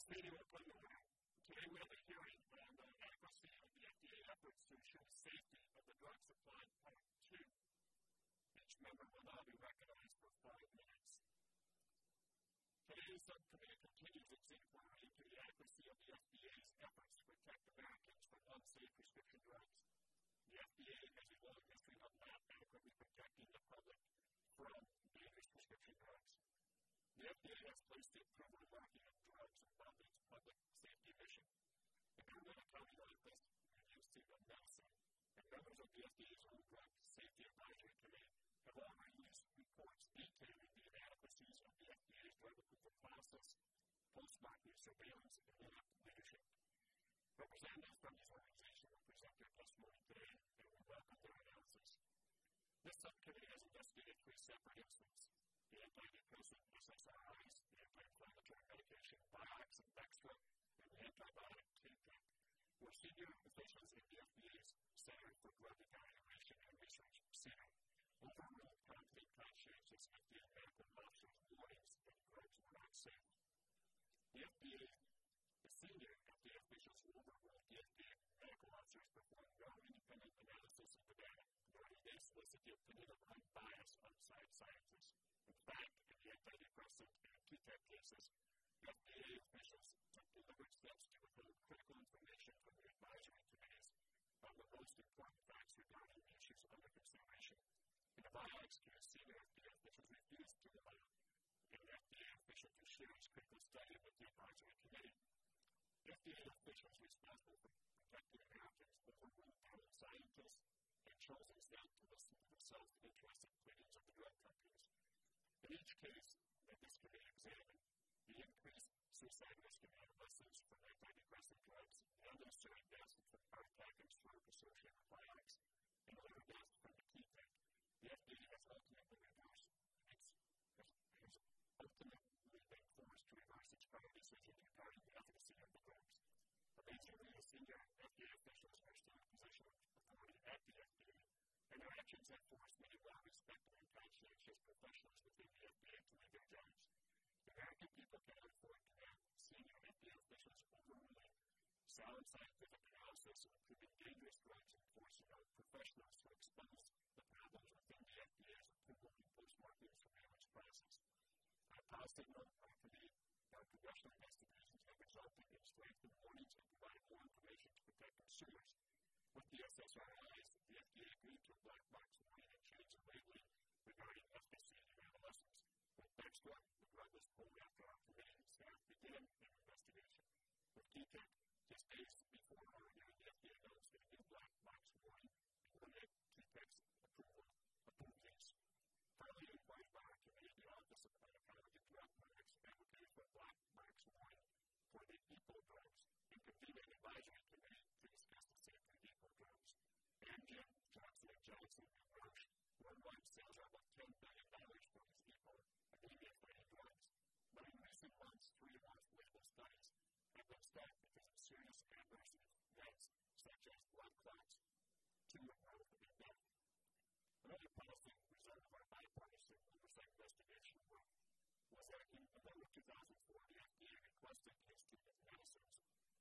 This meeting will come to order. Today we have a hearing on the adequacy of the FDA efforts to ensure safety of the drug supply, Part 2. Each member will now be recognized for 5 minutes. Today's subcommittee continues its inquiry into the adequacy of the FDA's efforts to protect Americans from unsafe prescription drugs. The FDA has a long history of not adequately protecting the public from dangerous prescription drugs. The FDA has placed the approval and marketing of drugs above its public safety mission. The Government Accounting Office reviews of medicine, and members of the FDA's own Drug Safety Advisory Committee have already released reports detailing the inadequacies of the FDA's drug approval process, post-marketing surveillance, and elected leadership. Representatives from these organizations will present their testimony today, and we welcome their analysis. This subcommittee has investigated 3 separate incidents: the antidepressant SSRIs, the anti-inflammatory medication Vioxx and Bextra, and the antibiotic T-Tech, where senior officials in the FDA's Center for Drug Evaluation and Research, CDER, overruled confident conscientious FDA medical officers' warnings that drugs were not safe. The senior FDA officials who overruled the FDA medical officers performed no independent analysis of the data, nor did they solicit the opinion of unbiased outside scientists. In fact, in the antidepressant and T-Tech cases, FDA officials took deliberate steps to withhold critical information from the advisory committees on the most important facts regarding the issues under consideration. In the Vioxx case, senior FDA officials refused to allow an FDA official to share his critical study with the advisory committee. FDA officials responsible for protecting Americans overruled common scientists and chose instead to listen to the self-interested pleadings of the drug companies. In each case that this committee examined, the increased suicide risk in adolescents from antidepressant drugs, the unnecessary deaths from heart attack and stroke associated with Vioxx, and other deaths from the T-Tech, the FDA has ultimately been forced to reverse its prior decision regarding the efficacy of the drugs. Amazingly, the senior FDA officials are still in position of authority at the FDA, and their actions have forced many well-respected and conscientious professionals within the FDA to leave their jobs. The American people cannot afford to have senior FDA officials overruling sound scientific analysis of proving dangerous drugs and forcing our professionals to expose the problems within the FDA's approval and post-marketing surveillance process. On a positive note, our congressional investigations have resulted in strengthened warnings and provide more information to protect consumers. With the SSRIs, the FDA agreed to a black box warning and change of labeling regarding efficacy in adolescents. With Bextra, the drug was pulled after our committee staff began an investigation. With T-Tech, just days before our hearing, the FDA announced a new black box warning and limited T-Tech's approved use. Partly advised by our committee, the Office of Unaccountable Drug Products advocated for a black box warning for the depot drugs and convened an advisory committee to discuss the safety of depot drugs. Amgen, Johnson & Johnson, and Roche worldwide sales are about $10 billion for these depot anemia-fighting drugs. But in recent months, 3 off-label studies have been stopped because of serious adverse events such as blood clots, tumor growth, and death. Another positive result of our bipartisan oversight investigation work was that in November 2004, the FDA requested the Institute of Medicine's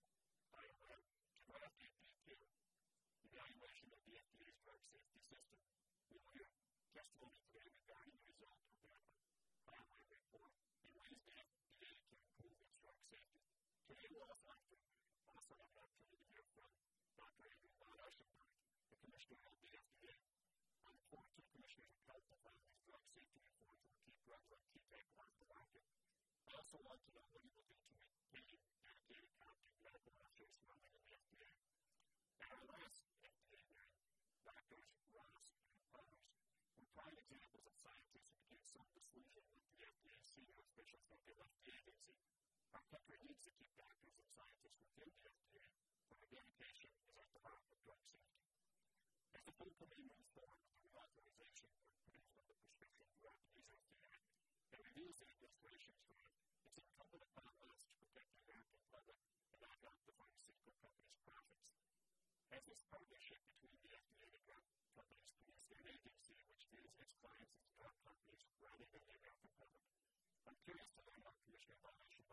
IRM to draft a detailed evaluation of the FDA's drug safety system. We will hear testimony today regarding the result of that IRM report and ways the FDA can improve its drug safety. Today we'll also have an opportunity to hear from Dr. Eschenbach, the Commissioner of the FDA. I look forward to Commissioners of Health to find these drug safety reforms that will keep drugs like T-Tech off the market. I also want to know what he will do to maintain dedicated, competent medical officers running in the FDA. At our last FDA hearing, Drs. Ross and others were prime examples of scientists who became so disillusioned with the FDA's senior officials that they left the agency. Our country needs to keep doctors and scientists within the FDA, for their dedication is at the heart of drug safety. As the full committee moves forward with the reauthorization of the Prescription Drug User Act and reviews the administration's draft, it's incumbent upon us to protect the American public and knock out the pharmaceutical companies' profits. As this partnership between the FDA and the drug companies creates an agency which views its clients as drug companies rather than the American public, I'm curious to learn how Commissioner Eschenbach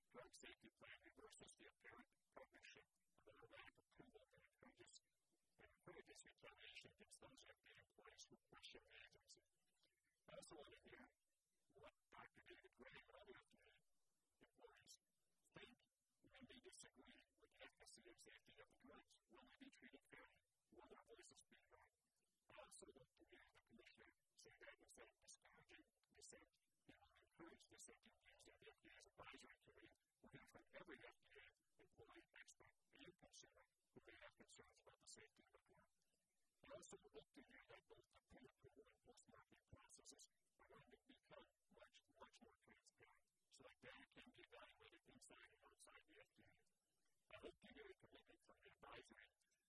drug safety plan reverses the apparent partnership of automatic approval and encourages retaliation against those FDA employees who question the agency. I also want to hear what Dr. David Gray and other FDA employees think when they disagree with the efficacy and safety of the drugs. Will they be treated fairly? Will their voices be heard? I also want to hear the Commissioner say that instead of discouraging dissent, he will encourage dissenting views of the FDA's advisory committee. We'll hear from every FDA employee, expert, and consumer who may have concerns about the safety of the drug. I also look to hear that both the pre-approval and post-marketing processes are going to become much more transparent so that data can be evaluated inside and outside the FDA. I hope to hear a commitment from the advisory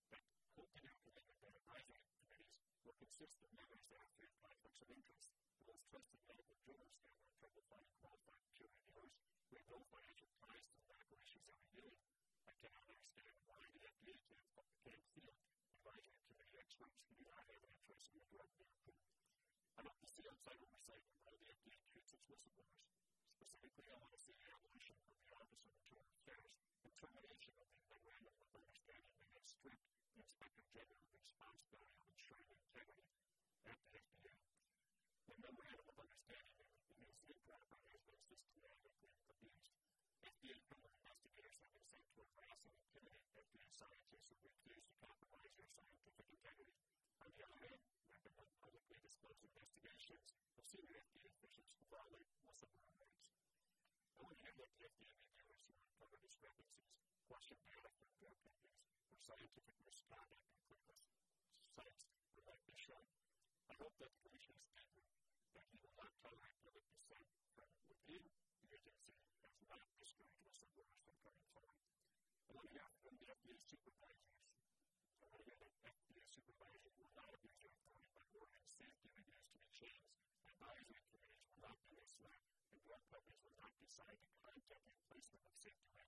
committees will consist of members that have free conflicts of interest, the most trusted medical journalists that have trouble finding qualified peer reviewers who have no financial ties to the medical issues they're reviewing. I cannot understand why the FDA can't feel advisory committee experts who do not have an interest in the drug being approved. I hope to see outside oversight of how the FDA treats its whistleblowers. Specifically, I want to see the evolution of the Office of Internal Affairs and termination of the memorandum of understanding that has stripped the Inspector General of the responsibility of ensuring integrity at the FDA. The memorandum of understanding is improper and has been systematically abused. FDA criminal investigators have been sent to harass and intimidate FDA scientists who refuse to compromise their scientific integrity. On the other hand, there have been publicly disclosed investigations of senior FDA officials who violate whistleblower rights. I want to hear that the FDA reviewers who uncover discrepancies, question data from drug companies, or scientific misconduct in clinical sites would like to show. I hope that the Commissioner's statement that he will not tolerate public dissent from within the agency has not discouraged whistleblowers from coming forward. I want to hear from the FDA supervisors. I want to hear that FDA supervisors will not abuse their authority by ordering safety reviews to be changed. Advisory committees will not be misled, and drug companies will not decide the content and placement of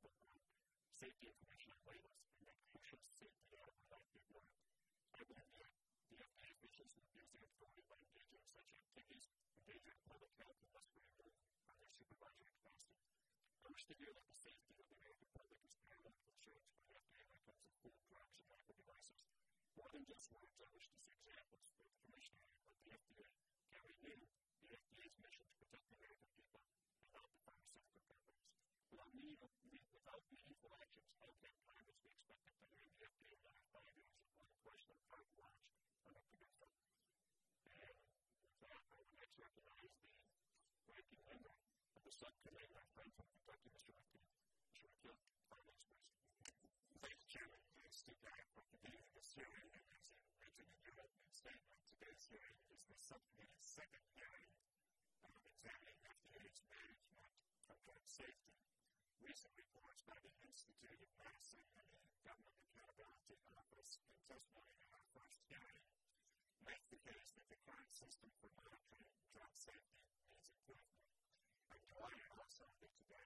safety information on labels, and that crucial safety data will not be ignored. I believe that the FDA officials will abuse their authority by engaging in such activities, endangering public health, and must be removed from their supervisory capacity. I wish to hear that the safety of the American public is paramount concerns for the FDA when it comes to food, drugs, and medical devices. More than just words, I wish to see examples where the Commissioner of the FDA can renew the FDA's mission to protect the American people and not the pharmaceutical companies. Without meaningful actions, how can Congress be expected to hear the FDA in 5 years on the question of carte blanche under PDUFA? And with that, I would like to recognize the ranking member of the subcommittee, my friend from Kentucky, Mr. McKeon. Mr. McKeon, finance person. Thank you, Chairman. Thanks to God for convening this hearing, and as you mentioned in your opening statement, today's hearing is the subcommittee's second hearing examining FDA's management of drug safety. Recent reports by the Institute of Medicine and the Government Accountability Office and testimony in our first hearing make the case that the current system for monitoring drug safety needs improvement. I'm delighted also that today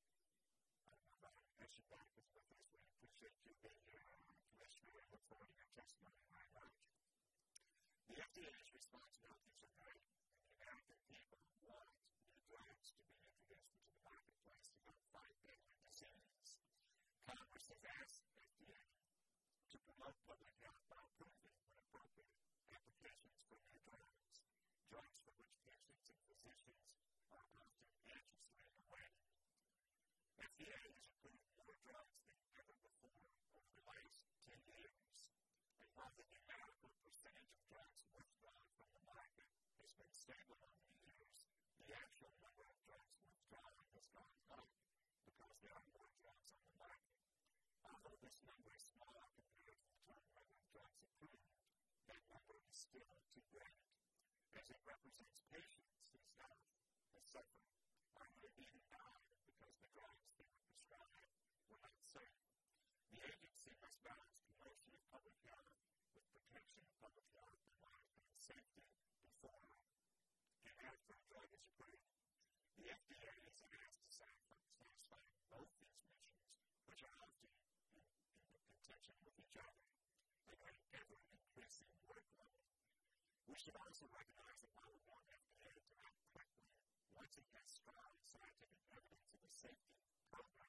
Eschenbach is with us. We appreciate you being here, Commissioner, and look forward to your testimony very much. The FDA's responsibilities are great, and the American people want new drugs to be introduced into the marketplace to help fight deadly disease. Congress has asked FDA to promote public health by approving, when appropriate, applications for new drugs for which patients and physicians are often anxiously awaiting. FDA has approved more drugs than ever before over the last 10 years, and while the numerical percentage of drugs withdrawn from the market has been stable over the years, the actual number of drugs withdrawn has gone up because there are more drugs on the market. Although this number is small compared to the total number of drugs approved, that number is still too great, as it represents patients whose health has suffered or who have even died because the drugs they were prescribed were not safe. The agency must balance promotion of public health with protection of public health and monitoring safety before and after a drug is approved. The FDA is asked to satisfy both these missions, which are often in tension with each other and are ever-increasing workload. We should also recognize that while we want FDA to act quickly, once it has strong scientific evidence of the safety, progress,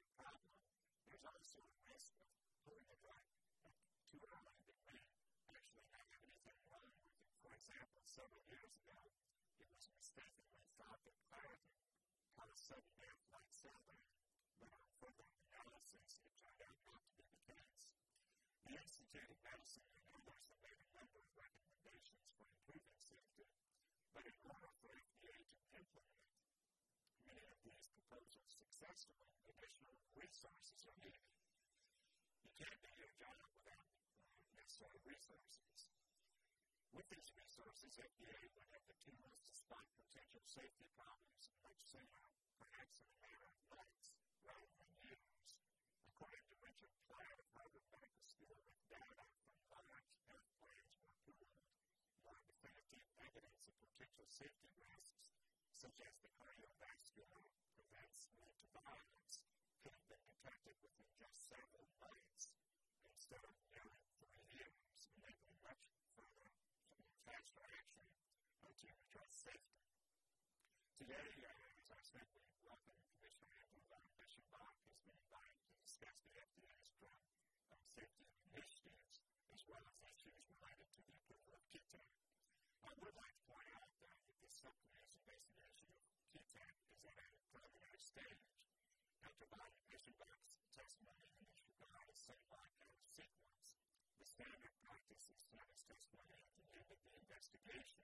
there's also a risk of pulling the drug too early that may actually not have anything wrong with it. For example, several years ago, it was mistakenly thought that Claritin caused sudden death like celery, but on further analysis, it turned out not to be the case. The Institute of Medicine and others have made a number of recommendations for improving safety, but in order for FDA to implement many of these proposals successfully, additional resources are needed. You can't do your job without necessary resources. With these resources, FDA would have the tools to spot potential safety problems much sooner, perhaps in a matter of months, rather than years. According to Richard Platt of Harvard Medical School, with data from large health plans were pooled, more definitive evidence of potential safety risks, such as the cardiovascular events linked to violence, could have been detected within just several months instead of nearly 3 years, enabling much further faster action to address safety. Today, as I said, we welcome Commissioner Eschenbach has been invited to discuss the FDA's drug safety initiatives, as well as issues related to the approval of KITAC. I would like to point out that the Subcommittee's investigation of KITAC is at a preliminary stage. After Eschenbach's testimony in this regard is set like a sequence. The standard practice is to have his testimony at the end of the investigation.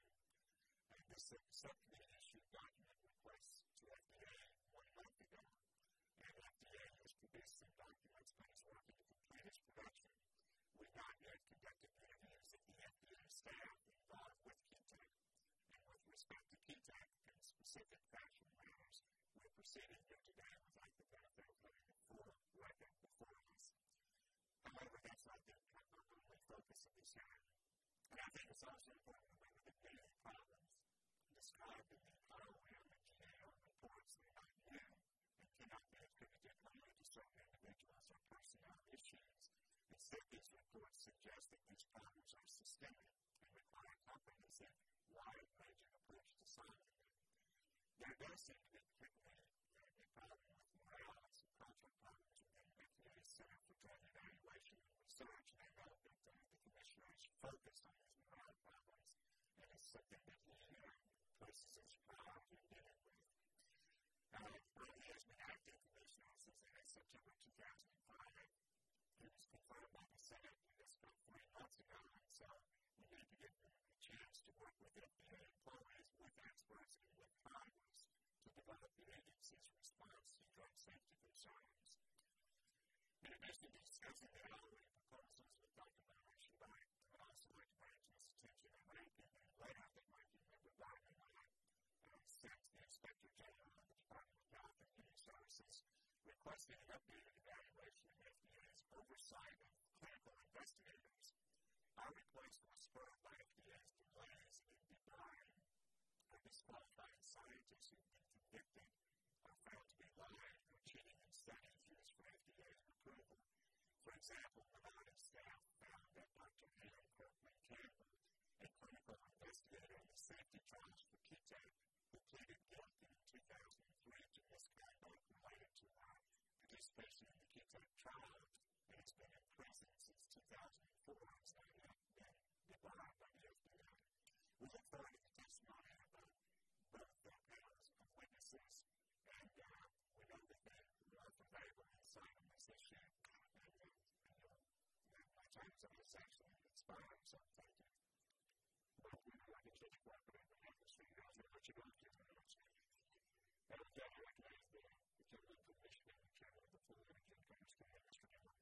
This Subcommittee issued document requests to FDA 1 month ago, and FDA has produced some documents but is working to complete its production. We've not yet conducted interviews of the FDA staff involved with KITAC, and with respect to KITAC and specific factual matters, we're proceeding here today without the benefit of having a full record before us. However, that's not the only focus of this hearing. And I think it's also important to remember that many of the problems described in the ROM and GAO reports are not new and cannot be attributed only to certain individuals or personnel issues. Instead, these reports suggest that these problems are systemic and require a comprehensive, wide-ranging approach to solving them. There does seem to be particularly a problem with morale and some cultural problems within FDA's Center for Drug Evaluation and Research, and I know that the Commissioner is focused on these morale problems, and it's something that he places his priority in dealing with. He has been acting Commissioner since September 2005. He was confirmed by the Senate just about 3 months ago, and so we need to give him a chance to work with FDA employees, with experts, and with Congress to develop the agency's response to drug safety concerns. In addition to discussing the hourly proposals with Dr. Eschenbach, I would also like to bring to his attention a ranking and letter that Ranking Member Rayburn sent to the Inspector General of the Department of Health and Human Services, requesting an updated evaluation of FDA's oversight of clinical investigators. Our request was spurred by FDA's delays in debarring or disqualifying scientists who have been convicted or found to be lying or cheating in studies used for FDA approval. For example, Nevada staff found that Dr. Helen Kirkman Campbell, a clinical investigator in the safety trials for KITAC, who pleaded guilty in 2003 to misconduct related to her participation in the KITAC trial, and has been in prison since 2004, has not yet been debarred by the FDA. We look forward to the testimony of both panels of witnesses, and we know that they are valuable insight on this issue, and my time is almost actually expiring, so thank you. Well, we know I can take a cooperative and help us figure out what you're going to do in the next meeting. And with that, I recognize the gentleman from Michigan, the chairman of the full energycommerce committee, Mr. Rayburn.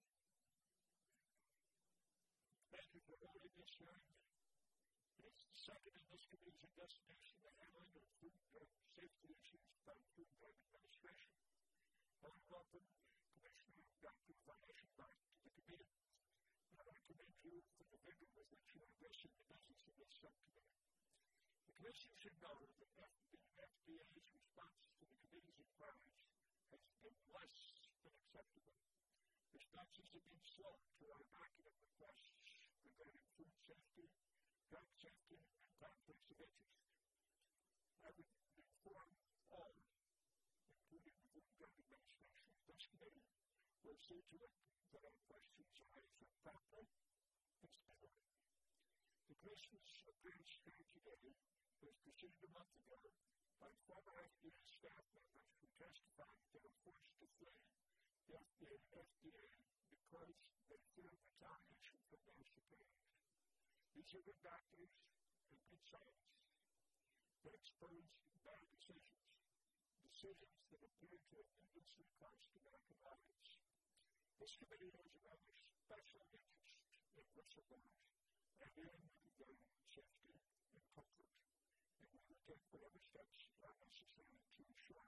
Thank you for holding this hearing. It is the second in this committee's investigation the handling of food drug safety issues by the Food and Drug Administration. I welcome Commissioner Dr. Eschenbach to the committee. I commend you for the vigor with which you are addressing the business of this subcommittee. The Commission should know that the FDA's response to the committee's inquiries has been less than acceptable. Responses have been slow to our document requests regarding food safety, drug safety, and conflicts of interest. I would inform all, including the Food and Drug Administration, this committee, will see to it that our questions are answered promptly and speedily. The Commission's appearance here today was preceded a month ago by former FDA staff members who testified that they were forced to flee the FDA because they feared retaliation from their superiors. These are good doctors and good scientists that expose bad decisions that appear to have needlessly cost American lives. This committee has a rather special interest in whistleblowers and in their safety and comfort, and we will take whatever steps are necessary to ensure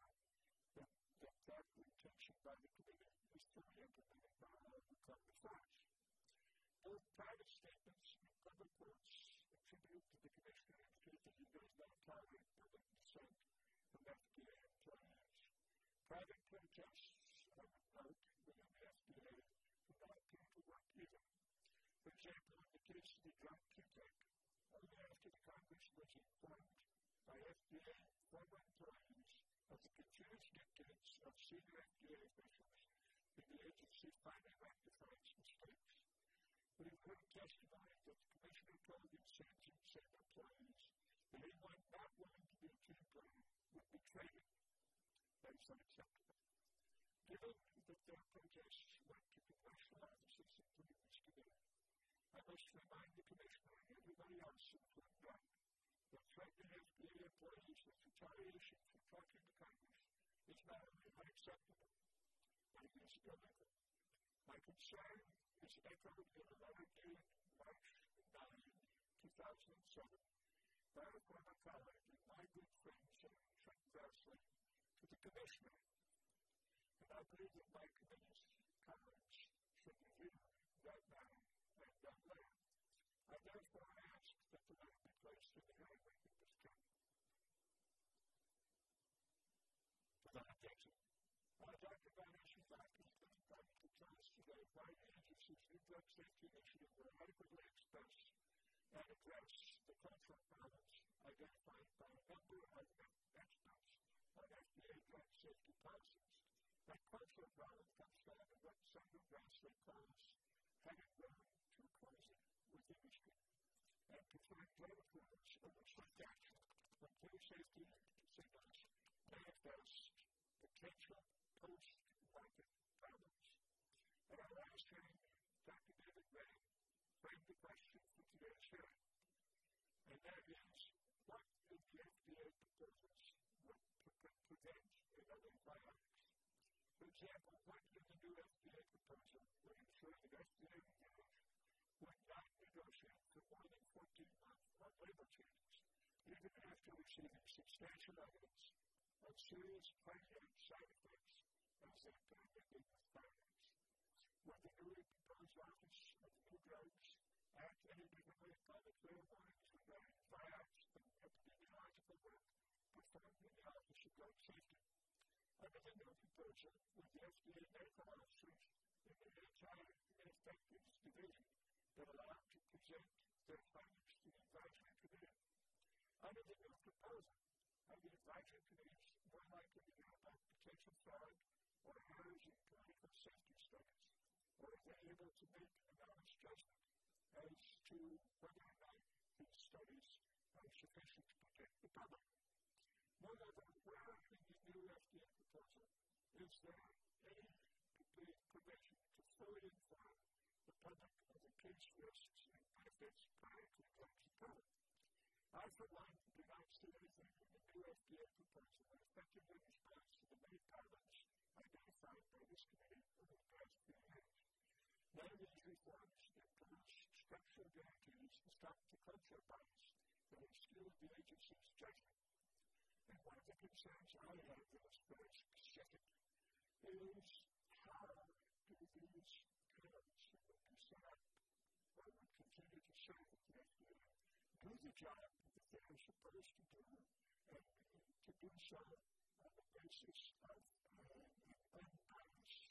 that intention by the committee is fully implemented by all who come before us. Both private statements and public quotes attributed to the Commissioner indicate that he does not tolerate public dissent from FDA employees. Private protests, I would note, within the FDA do not appear to work either. For example, in the case of the drug Q-Tech, only after the Congress was informed by FDA former employees of the continuous dictates of senior FDA officials did the agency finally rectify its mistakes. We have heard testimony that the Commissioner told these same employees that anyone not willing to be a team player would be traded. That is unacceptable. Given that their protests went to congressional offices, including this committee, I must remind the Commissioner and everybody else in the front row that threatening FDA employees with retaliation for talking to Congress is not only unacceptable, but it is illegal. My concern is echoed in a letter dated March 9, 2007, by a former colleague and my good friend, Senator Grassley, to the Commissioner, and I believe that my committee's colleagues should review that matter and that letter. I therefore ask that the letter be placed in the hearing record this term. Without objection. Dr. Van Eschenbach has been invited to tell us today why the agency's new drug safety initiative will adequately express and address the cultural problems identified by a number of experts on FDA drug safety policies. That cultural problem comes down to what Senator Grassley calls having grown too cozy with industry and preferring drug approvals over strict action when clear safety signals manifest potential post-market problems. At our last hearing, Dr. David Ray framed the question for today's hearing, and that is, what if the FDA proposals would prevent another biotics? For example, what if the new FDA proposal would ensure that FDA reviewers would not negotiate for more than 14 months on label changes, even after receiving substantial evidence of serious cardiac side effects as they appear with findings? Would the newly proposed Office of New Drugs act any differently upon the clear warnings regarding biotics from epidemiological work performed in the Office of Drug Safety? Under the new proposal, would the FDA medical officers in the Anti-Infectives Division be allowed to present their findings to the Advisory Committee? Under the new proposal, are the Advisory Committees more likely to hear about potential fraud or errors in clinical safety studies? Or are they able to make an honest judgment as to whether or not these studies are sufficient to protect the public? Moreover, where in the new FDA proposal is there any provision to fully inform the public of the case risks and benefits prior to drugs approval? I, for one, do not see anything in the new FDA proposal that effectively responds to the many problems identified by this committee over the past few years. None of these reforms impose structural guarantees to stop the cultural bias that has skewed the agency's judgment. And one of the concerns I have that is very specific is how do these panels that would be set up or would continue to serve at the FDA do the job that they are supposed to do, and to do so on the basis of an unbiased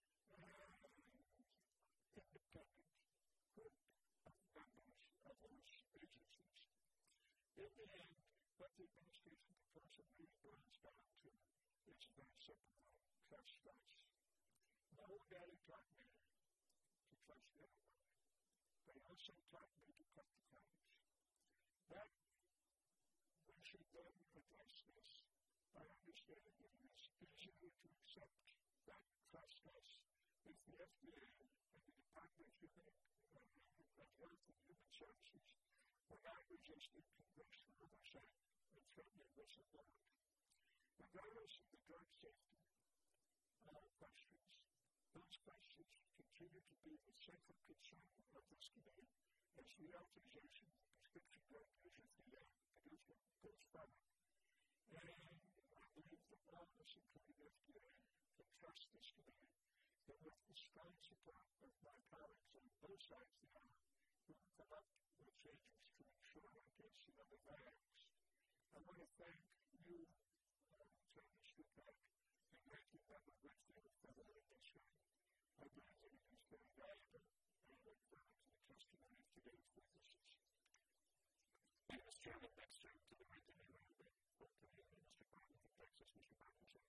independent group of members of those agencies. In the end, what the administration proposal really boils down to is a very simple one: trust us. No daddy taught me to trust everybody. They also taught me to cut the corners. But we should then address this by understanding that it is easier to accept that trust us if the FDA and the Department of Health and Human Services were not resisting congressional oversight and threatening whistleblowers. Regardless of the drug safety questions, those questions continue to be the central concern of this committee as the authorization of prescription drug use of the PDUFA goes forward. And I believe that all of us, including the FDA, can trust this committee that with the strong support of my colleagues on both sides of the aisle, we will come up with changes to ensure against the other values. I want to thank you, Chairman Eschenbach, and Ranking Member Whitfield for holding this hearing. I believe that it is very valuable, and I look forward to the testimony of today's witnesses. Thank you, Mr. Chairman. Next term to the ranking member for Community, Mr. Barton from Texas. Mr. Barton, sir.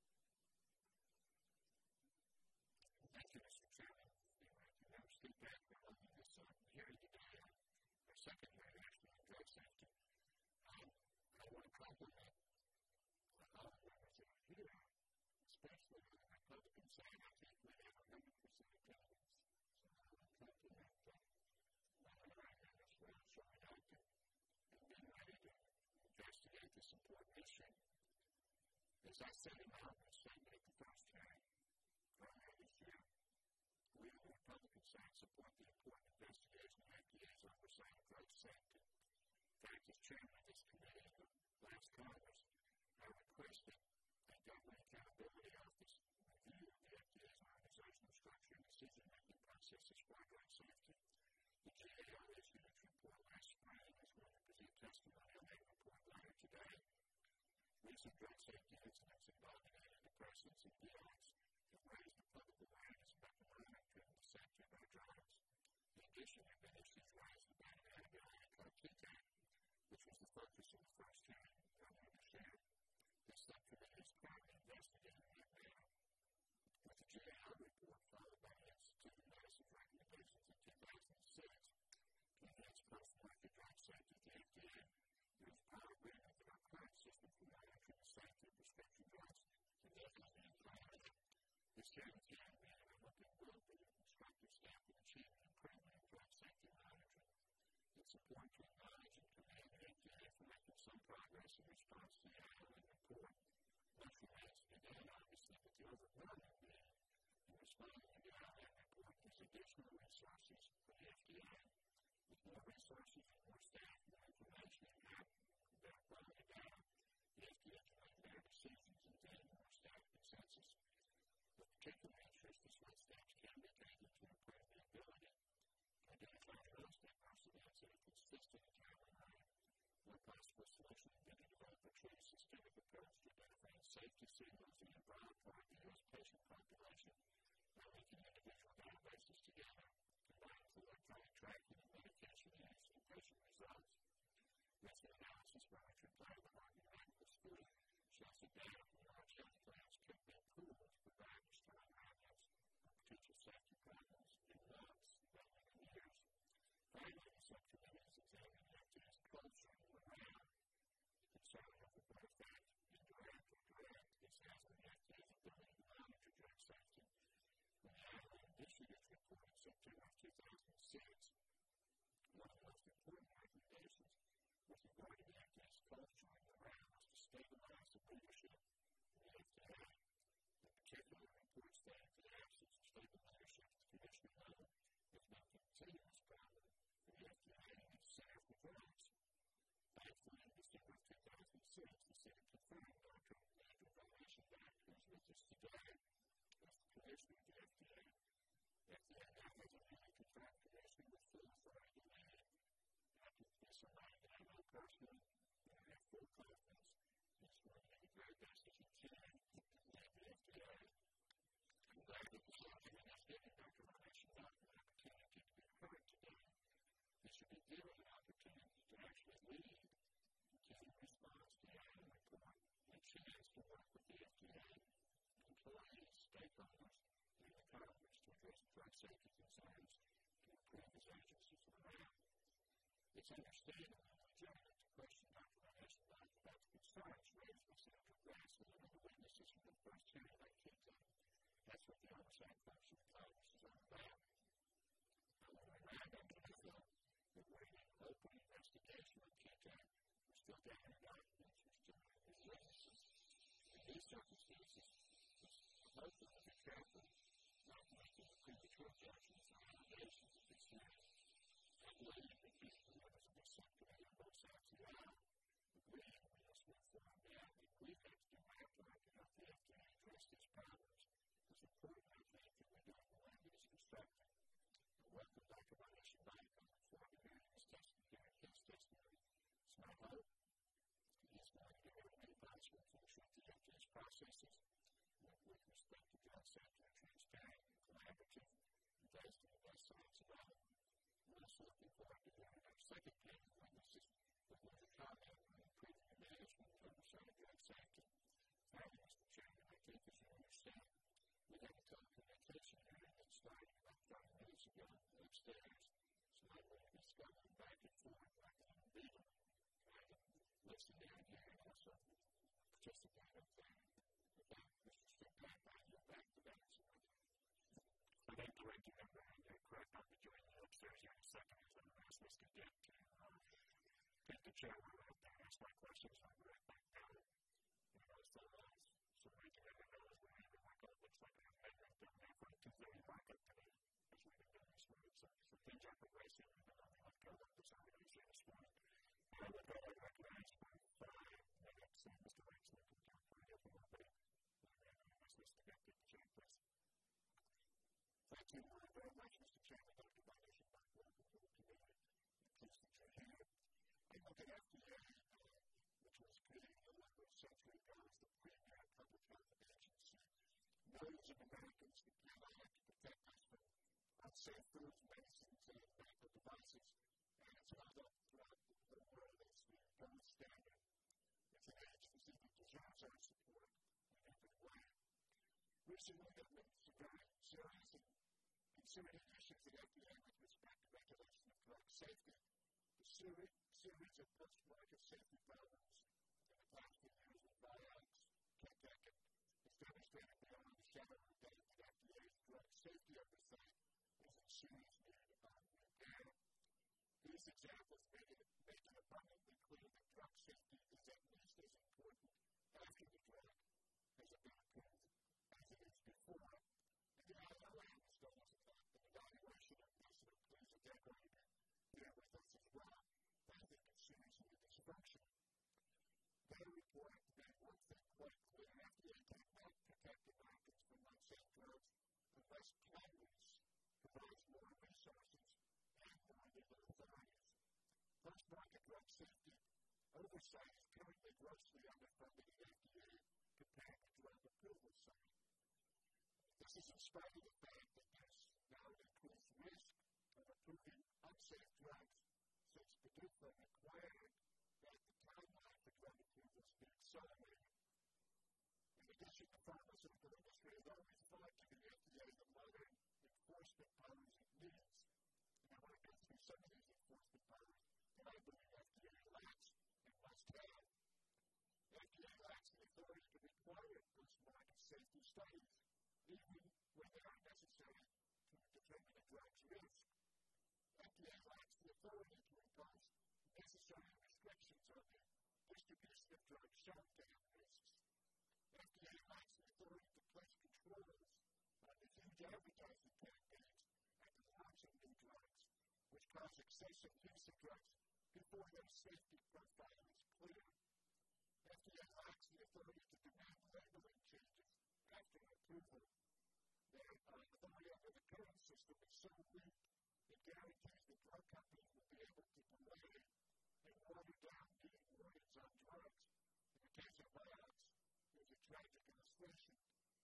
Thank you, Mr. Chairman. The ranking member, Steve Beck, for holding this hearing today. Our second hearing, actually, on drug safety. I want to compliment all the members that are here, especially on the Republican side. I think we have 100% attendance. So I want to compliment all the right members for showing up and being ready to investigate this important issue. As I said in my opening statement at the first hearing earlier this year, we on the Republican side support the important investigation of FDA's oversight of drug safety. In fact, as chairman of this committee in the last Congress, I requested a Government Accountability Office review of the FDA's organizational structure and decision-making processes for drug safety. The GAO issued its report last spring, as well as present testimony on that report later today. Recent drug safety incidents involving antidepressants and opioids have raised the public awareness about the monitoring of the safety of our drugs. In addition, there have been issues raised about an antibiotic called T-Tech, which was the focus of the first hearing earlier this year. This subcommittee is currently investigating that now. With the GAO report followed by the Institute of Medicine's recommendations in 2006 to enhance post-market drug safety at the FDA, there is broad agreement that our current system for monitoring the safety of prescription drugs can definitely be improved. This hearing can be, and I hope it will be, a constructive step in achieving improvement in drug safety monitoring. It's important to acknowledge and commend the FDA for making some progress in response to the ILM report. Much remains to be done, obviously, but the overwhelming need in responding to the ILM report is additional resources for the FDA. With more resources and more staff, more information, and better quality data, the FDA can make better decisions and gain more staff consensus. Of particular interest is what steps can be taken to improve the ability to identify those adverse events in a consistent and timely manner. One possible solution would be to develop a true systemic approach to identifying safety signals in a broad part of the U.S. patient population by linking individual databases together, combined with electronic tracking of medication use and patient results. Recent analysis by Richard Blair of the Harvard Medical School shows that data from large health plans can be pooled to provide strong evidence of potential safety problems in months rather than years. Finally, the subcommittee is examining the FDA's culture and morale, the concern over what effect, indirect or direct, this has on the FDA's ability to monitor drug safety. When the ILM issued its report in September of 2006, one of the most important recommendations with regard to the FDA's culture and morale was to stabilize the leadership of the FDA. In particular, the report stated the absence of stable leadership at the commissioner level has been a continuous problem for the FDA and its Center for Drugs. Thankfully, in December of 2006, the Senate confirmed Dr. Andrew Eschenbach, who is with us today, as the commissioner of the FDA. The FDA now has a newly confirmed commissioner with full authority to lead. After this aligned, I know personally that I have full confidence he's going to do the very best that he can to lead the FDA. I'm glad that the subcommittee has given Dr. Eschenbach an opportunity to be heard today. He should be given an opportunity to actually lead the continued response to the ILM report and a chance to work with the FDA, employees, stakeholders, and the Congress drug safety concerns to improve his agency's morale. It's understandable and legitimate to question Dr. Eschenbach about the concerns raised by Senator Grassley and other witnesses from the first hearing on KTAC. That's what the Oversight function of Congress is all about. However, Rayburn felt that we're in an open investigation on KTAC. We're still gathering documents. We're still in witnesses. In these circumstances, it's hopeful to be careful not to make any premature judgments or allegations at this hearing. I believe that the members of this subcommittee on both sides of the aisle agree that we must move forward now, and we've got to do our part to help the FDA address these problems. It's important, I think, that we do it in a way that is constructive. I welcome Dr. Eschenbach on the floor to hear his testimony. It's my hope that he is going to give everything possible to ensure the FDA's processes with respect to drug safety are transparent and collaborative and based on the best science available. We're also looking forward to hearing our second panel of witnesses that will comment on improving the management and oversight of drug safety. Finally, Mr. Chairman, I think, as you understand, we had a telecommunication hearing that started about 30 minutes ago upstairs, so I will be going back and forth like a little beagle. I can listen down here and also participate up there. Okay, Mr. Subcommittee, I yield back to that. I think the ranking member, and you're correct, I'll be joining you upstairs here in a second as I'm asked us to get to take the chair where we're up there and ask my questions. I'll be right back down. So ranking member knows we're going to work on it. Looks like we have an amendment down there for the 230 markup today as we've been doing this morning. So things are progressing, and then I'll be let go of this organization this morning. I would go and recognize for 5 minutes, Mr. Rankin can talk for a little bit. And then ask us to get to the chair, please. Thank you very much, Mr. Chairman. Dr. Eschenbach, welcome to the committee. I'm pleased that you're here. I look at FDA, which was created a number of centuries ago as the premier public health agency. Millions of Americans depend on it to protect us from unsafe foods, medicines, and medical devices. And it's held up throughout the world as the gold standard. It's an agency that deserves our support in every way. Recently, there have been some very serious and concerning issues at FDA with respect to regulation of drug safety. The series of post-market safety problems in the past few years with Vioxx, KTAC, has demonstrated beyond the shadow of a doubt that FDA's drug safety oversight is in serious need of repair. These examples make it abundantly clear that drug safety is at least as important after the drug has been approved as it is before. And the ILA installs an evaluation of this, and includes a decorator here with us as well. I think it's seriously dysfunctional. Their report made one thing quite clear: FDA cannot protect Americans from unsafe drugs unless Congress provides more resources and more legal authorities. Post-market drug safety oversight is currently grossly underfunded at FDA compared to drug approval side. This is in spite of the fact that there's now an increased risk of approving unsafe drugs, since PDUFA required that the timeline for drug approvals be accelerated. In addition, the pharmaceutical industry has always fought to give FDA the modern enforcement powers it needs. And I want to go through some of these enforcement powers that I believe FDA lacks and must have. FDA lacks the authority to require post-market safety studies, even when they are necessary to determine a drug's risk. FDA lacks the authority to impose necessary restrictions on the distribution of drugs shown to have risks. FDA lacks the authority to place controls on the huge advertising campaigns at the launch of new drugs, which cause excessive use of drugs before their safety profile is clear. FDA lacks the authority to demand labeling changes after approval. Their authority under the current system is so weak, it guarantees that drug companies will be able to delay and water down new warnings on drugs. In the case of Vioxx, there's a tragic illustration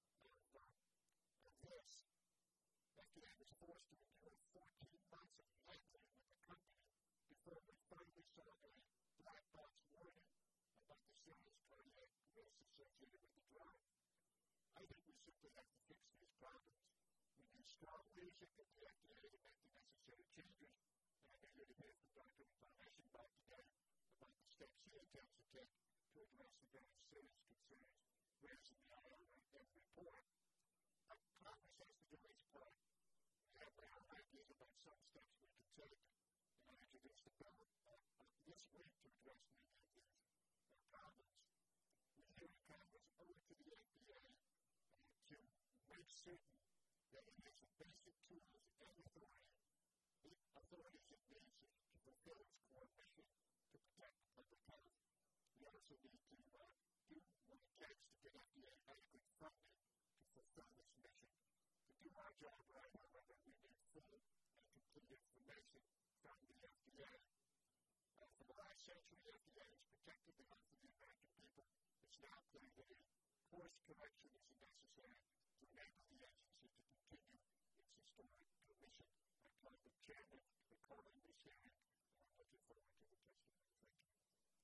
of this. FDA was forced to endure 14 months of haggling with the company before we finally saw a black box warning about the serious cardiac risks associated with the drug. I think we simply have to fix these problems. We need strong leadership of the FDA to make the necessary changes. And I know you're to hear from Dr. Eschenbach today about the steps he intends to take to address the very serious concerns raised in the IRM report. But Congress has to do its part. We have my own ideas about some steps we can take, and I introduced the bill this week to address many of these problems. We here in Congress owe it to the FDA to make certain that it has the basic tools and authorities it needs to fulfill its core mission to protect public health. We also need to do what it takes to get FDA adequate funding to fulfill this mission. To do our job right, however, we need full and complete information from the FDA. For the last century, the FDA has protected the health of the American people. It's now clear that a course correction is necessary to enable the agency to continue its historic mission. I applaud the chairman for calling this hearing, and I'm looking forward to the testimony. Thank you.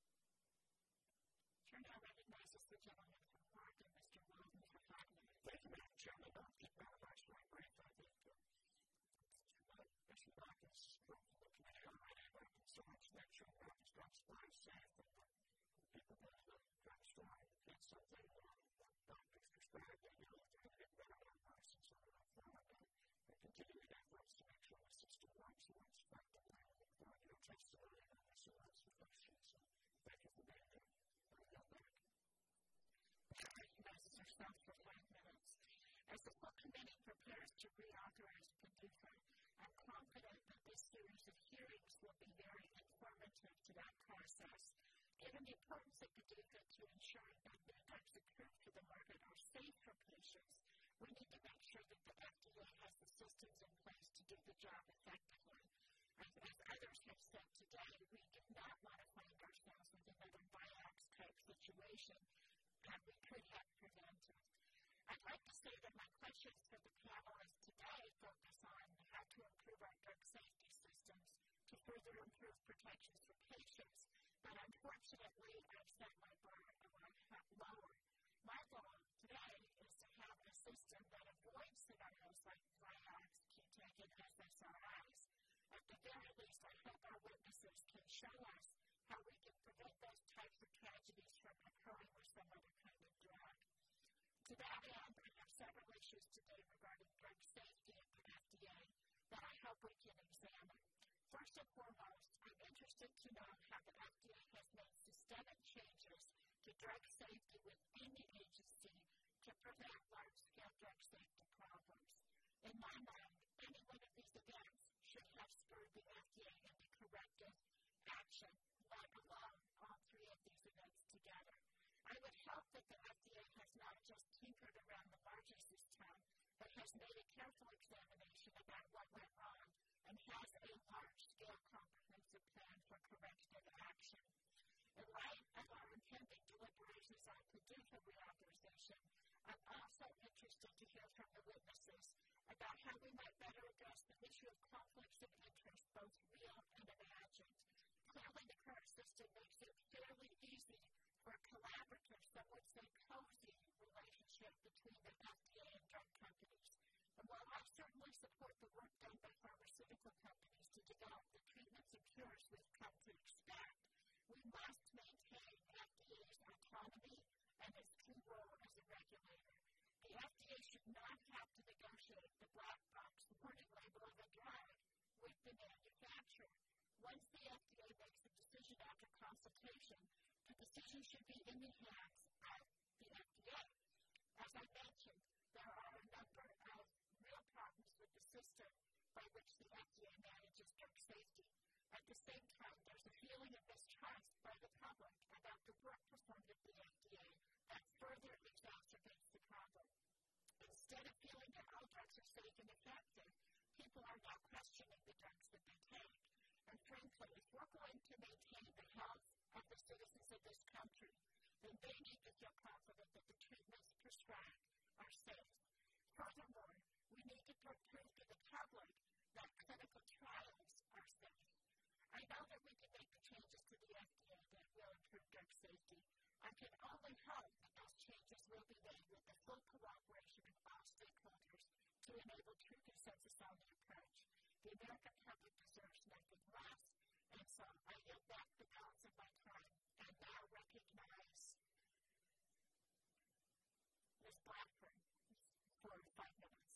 Chair now recognizes the gentleman from Oregon, Mr. Weldon, for 5 minutes. Thank you, Madam Chairman. I'll keep very much my brief. I think Eschenbach has spoken to the committee already about concerns to make sure Americans don't supply safe and people go to the drugstore and get something doctors prescribe, they know that they're getting better advice and so on. And continuing efforts to make sure the system works and works effectively. I look forward to your testimony on this and lots of questions. So thank you for being here. Young man. Recognizes yourself for 5 minutes. As the Subcommittee prepares to reauthorize PDUFA, I'm confident that this series of hearings will be very informative to that process. Given the importance of PDUFA to ensuring that the drugs approved for the market are safe for patients, we need to make sure that the FDA has the systems in place to do the job effectively. As others have said today, we do not want to find ourselves with another Vioxx-type situation that we could have prevented. I'd like to say that my questions for the panelists today focus on how to improve our drug safety systems to further improve protections for patients, but unfortunately, I've set my bar a lot lower. My goal today is to have a system that avoids scenarios like Vioxx, Q-Tech, and SSRIs. At the very least, I hope our witnesses can show us how we can prevent those types of tragedies from occurring with some other kind of drug. To that end, I have several issues today regarding drug safety at the FDA that I hope we can examine. First and foremost, I'm interested to know how the FDA has made systemic changes to drug safety within the agency to prevent large-scale drug safety problems. In my mind, any one of these events should have spurred the FDA into corrective action, let alone all 3 of these events together. I would hope that the FDA has not just tinkered around the margins this time, but has made a careful examination about what went wrong and has a large-scale comprehensive plan for corrective action. In light of our impending deliberations on PDUFA reauthorization, I'm also interested to hear from the witnesses about how we might better address the issue of conflicts of interest, both real and imagined. Clearly, the current system makes it fairly easy for a collaborative, some would say cozy, relationship between the FDA and drug companies. And while I certainly support the work done by pharmaceutical companies to develop the treatments and cures we've come to expect, we must maintain FDA's autonomy and its true role as a regulator. The FDA should not have to negotiate the black box warning label of a drug with the manufacturer. Once the FDA makes a decision after consultation, the decision should be in the hands of the FDA. As I mentioned, there are a number of real problems with the system by which the FDA manages drug safety. At the same time, there's a feeling of mistrust by the public about the work performed at the FDA that further exacerbates the problem. Instead of feeling that all drugs are safe and effective, people are now questioning the drugs that they take. And frankly, if we're going to maintain the health of the citizens of this country, then they need to feel confident that the treatments prescribed are safe. Furthermore, we need to prove to the public that clinical trials are safe. I know that we can make the changes to the FDA that will improve drug safety. I can only hope that those changes will be made with the full cooperation of all stakeholders to enable true consumption American public deserves nothing less. And so I yield back the balance of my time and now recognize Ms. Blackburn for 5 minutes.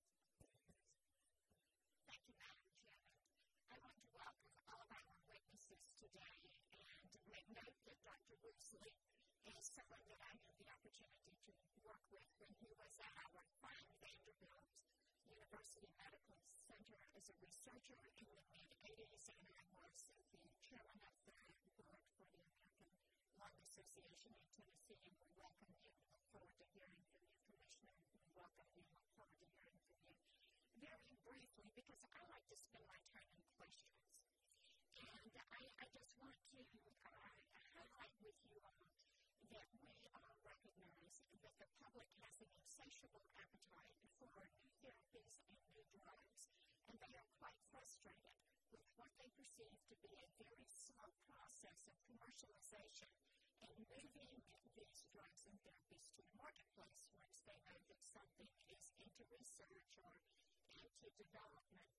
Thank you, Madam Chairman. I want to welcome all of our witnesses today and make note that Dr. Woosley is someone that I had the opportunity to work with when he was at our fine Vanderbilt University Medical Center as a researcher in the mid-80s, and I was the chairman of the board for the American Lung Association in Tennessee, and we welcome you. Look forward to hearing from you, Commissioner. We welcome you. Look forward to hearing from you. Very briefly, because I like to spend my time in questions. And I just want to highlight with you all that we recognize that the public has an insatiable appetite for new therapies and new drugs, and they are quite frustrated with what they perceive to be a very slow process of commercialization and moving these drugs and therapies to the marketplace once they know that something is into research or into development.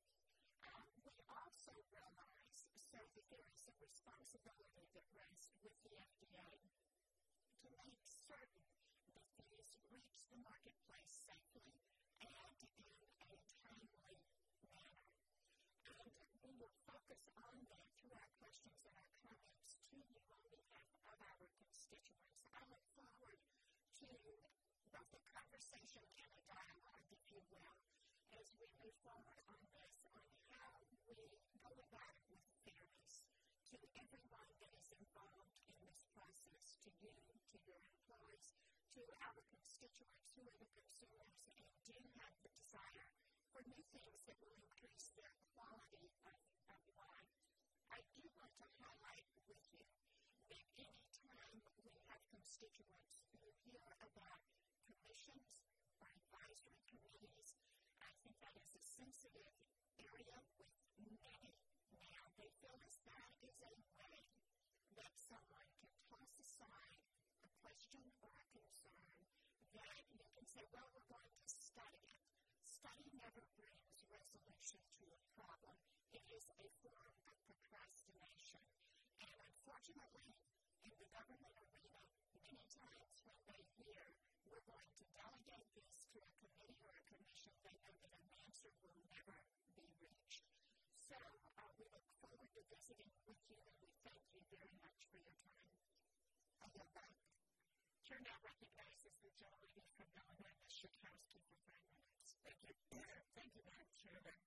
We also realize that there is a responsibility that rests with the FDA to make certain that these reach the marketplace safely and in a timely manner. And we will focus on that through our questions and our comments to you on behalf of our constituents. I look forward to both a conversation and a dialogue, if you will, as we move forward on this, on how we go about it with fairness to everyone that is involved in this process, to you, to your employees, to our constituents who are the consumers and do have the desire for new things that will increase their quality of life. I do want to highlight with you that any time we have constituents who hear about commissions or advisory committees, I think that is a sensitive area with many now. They feel as that is a way that someone can toss aside a question or a concern that you can say, well, we're going to study it. Study never brings resolution to a problem. It is a form of procrastination. And unfortunately, in the government arena, many times when they hear we're going to delegate this to a committee or a commission, they know that an answer will never be reached. So we look forward to visiting with you, and we thank you very much for your time. I yield back. Chair now recognizes the gentlelady from Illinois, Ms. Schakowsky, for 5 minutes. Thank you. Thank you, Madam Chairman.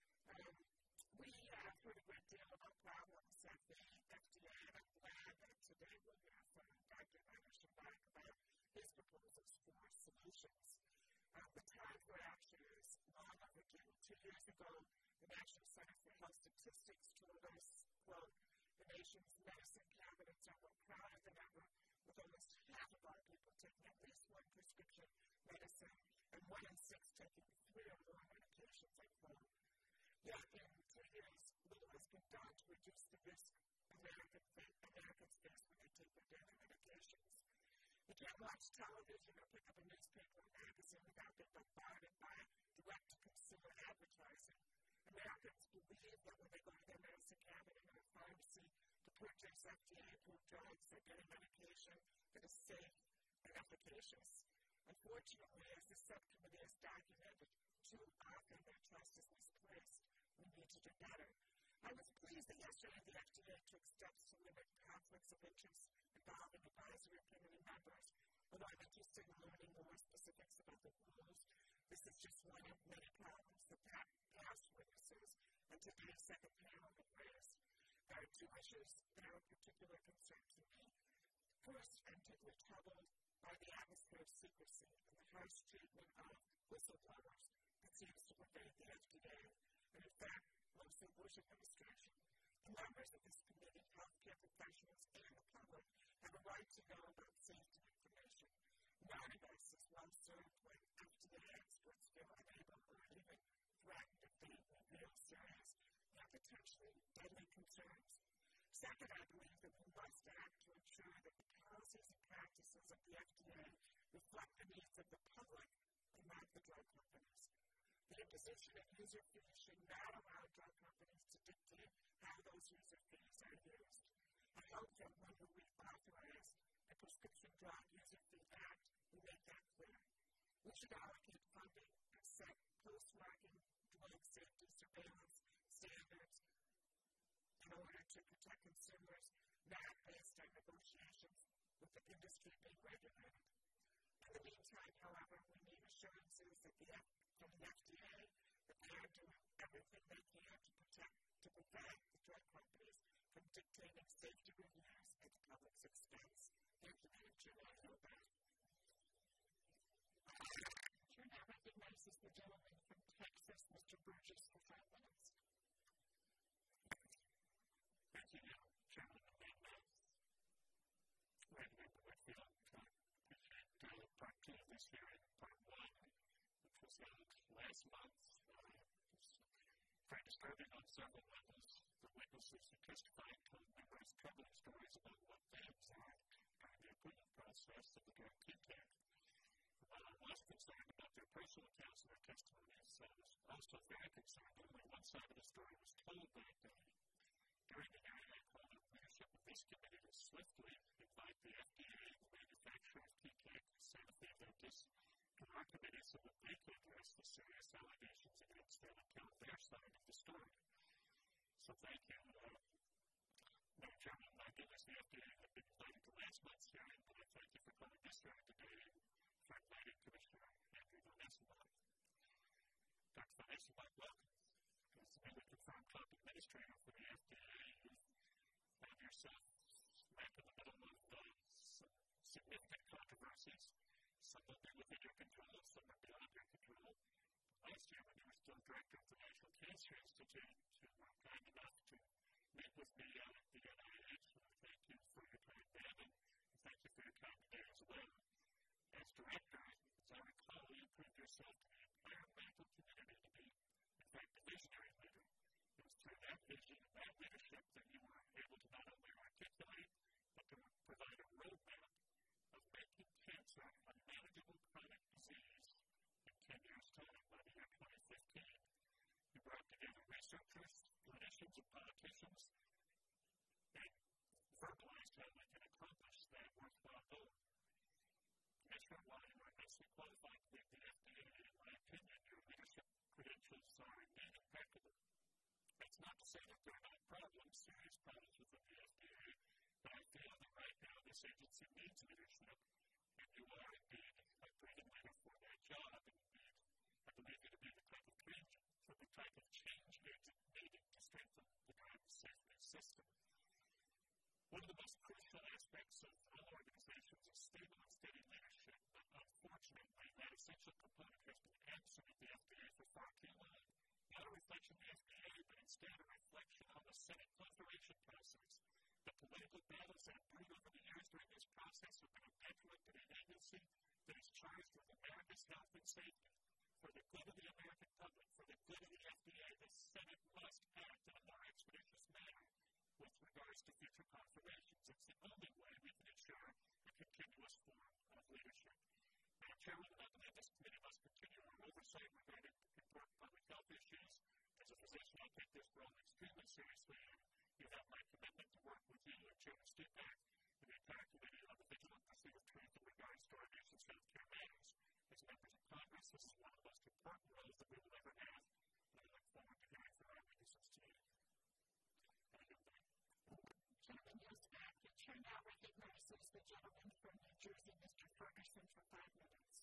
We have heard a great deal about problems at the FDA, and I'm glad that today we'll hear from Dr. Eschenbach about his proposals for solutions. The time for action is long overdue. 2 years ago, the National Center for Health Statistics told us, quote, the nation's medicine cabinets are more crowded than ever, with almost half of our people taking at least one prescription medicine and 1 in 6 taking 3 or more medications, unquote. Yet in 2 years, little has been done to reduce the risk Americans face when they take their daily medications. You can't watch television or pick up a newspaper or magazine without being bombarded by direct-to-consumer advertising. Americans believe that when they go to their medicine cabinet or a pharmacy to purchase FDA-approved drugs, they're getting medication that is safe and efficacious. Unfortunately, as the subcommittee has documented, too often their trust is misplaced. We need to do better. I was pleased that yesterday the FDA took steps to limit conflicts of interest involving advisory committee members, although I'm interested in learning more specifics about the rules. This is just one of many problems that past witnesses and today's second panel have raised. There are 2 issues that are of particular concern to me. First, I'm deeply troubled by the atmosphere of secrecy and the harsh treatment of whistleblowers that seems to pervade the FDA, and in fact, most of the Bush administration. The members of this committee, healthcare professionals, and the public have a right to know about safety information. None of us is well served when FDA experts feel unable or even threatened if they reveal serious and potentially deadly concerns. Second, I believe that we must act to ensure that the policies and practices of the FDA reflect the needs of the public and not the drug companies. The imposition of user fees should not allow drug companies to dictate how those user fees are used. I hope that when we reauthorize the Prescription Drug User Fee Act, we make that clear. We should allocate funding and set post-marketing drug safety surveillance standards in order to protect consumers, not based on negotiations with the industry being regulated. In the meantime, however, we need assurances from the FDA that they are doing everything they can to prevent the drug companies from dictating safety reviews at the public's expense. Thank you, Madam Chair. I yield back. Chair now recognizes the gentleman from Texas, Mr. Burgess, for 5 minutes. Thank you, Chairman. Rayburn, Whitfield. Appreciate part 2 of this hearing. Part 1, which was held last month, was very disturbing on several levels. The witnesses who testified told numerous troubling stories about what they observed during the approval process of the drug TTAC. While I was concerned about their personal accounts and their testimonies, I was also very concerned that only one side of the story was told that day. During the hearing, I called on the leadership of this committee to swiftly invite the FDA and the manufacturer of TTAC to Sanofi Aventis to our committee so that they could address the serious allegations against them and tell their side of the story. So thank you, Madam Chairman. My goodness, the FDA had been invited to last month's hearing, but I thank you for coming this hearing today and for inviting Commissioner Andrew Van Eschenbach. Dr. Van Eschenbach, welcome. As the newly confirmed top administrator for the FDA, you found yourself smack in the middle of some significant controversies. Some will be within your control, some are beyond your control. Last year, when you were still director of the National Cancer Institute, you were kind enough to meet with me at the NIH. Thank you for your time then, and thank you for your time today as well. As director, as I recall, you proved yourself to the entire medical community to be, in fact, a visionary leader. It was through that vision and that leadership that you were able to not only articulate, but to provide a roadmap of making cancer a manageable chronic disease in 10 years' time by the year 2015. You brought together researchers, clinicians, and politicians, and verbalized how we can accomplish that worthwhile goal. Commissioner, while you are immensely qualified to lead the FDA, in my opinion, your leadership credentials are indeed impeccable. That's not to say that there are not problems, serious problems within the FDA, but I feel that right now this agency needs leadership, and you are indeed a proven leader for that job, and indeed, I believe you to be the type of change agent needed to strengthen the drug safety system. One of the most crucial aspects of all organizations is stable and steady leadership, but unfortunately, that essential component has been absent at the FDA for far too long. Not a reflection of the FDA, but instead a reflection on the Senate confirmation process. The political battles that have brewed over the years during this process have been a detriment to an agency that is charged with America's health and safety. For the good of the American public, for the good of the FDA, the Senate must act in a more expeditious manner with regards to future confirmations. It's the only way we can ensure a continuous form of leadership. Madam Chairman, I believe this committee must continue our oversight regarding important public health issues. As a physician, I take this role extremely seriously, and you have my commitment to work with you and Chairman Stupak and the entire committee on the vigilant pursuit of truth in regards to our nation's health care matters. As members of Congress, this is one of the most important roles that we will ever have, and I look forward to hearing from our witnesses today. Gentleman yields back. The chair now recognizes the gentleman from New Jersey, Mr. Ferguson, for 5 minutes.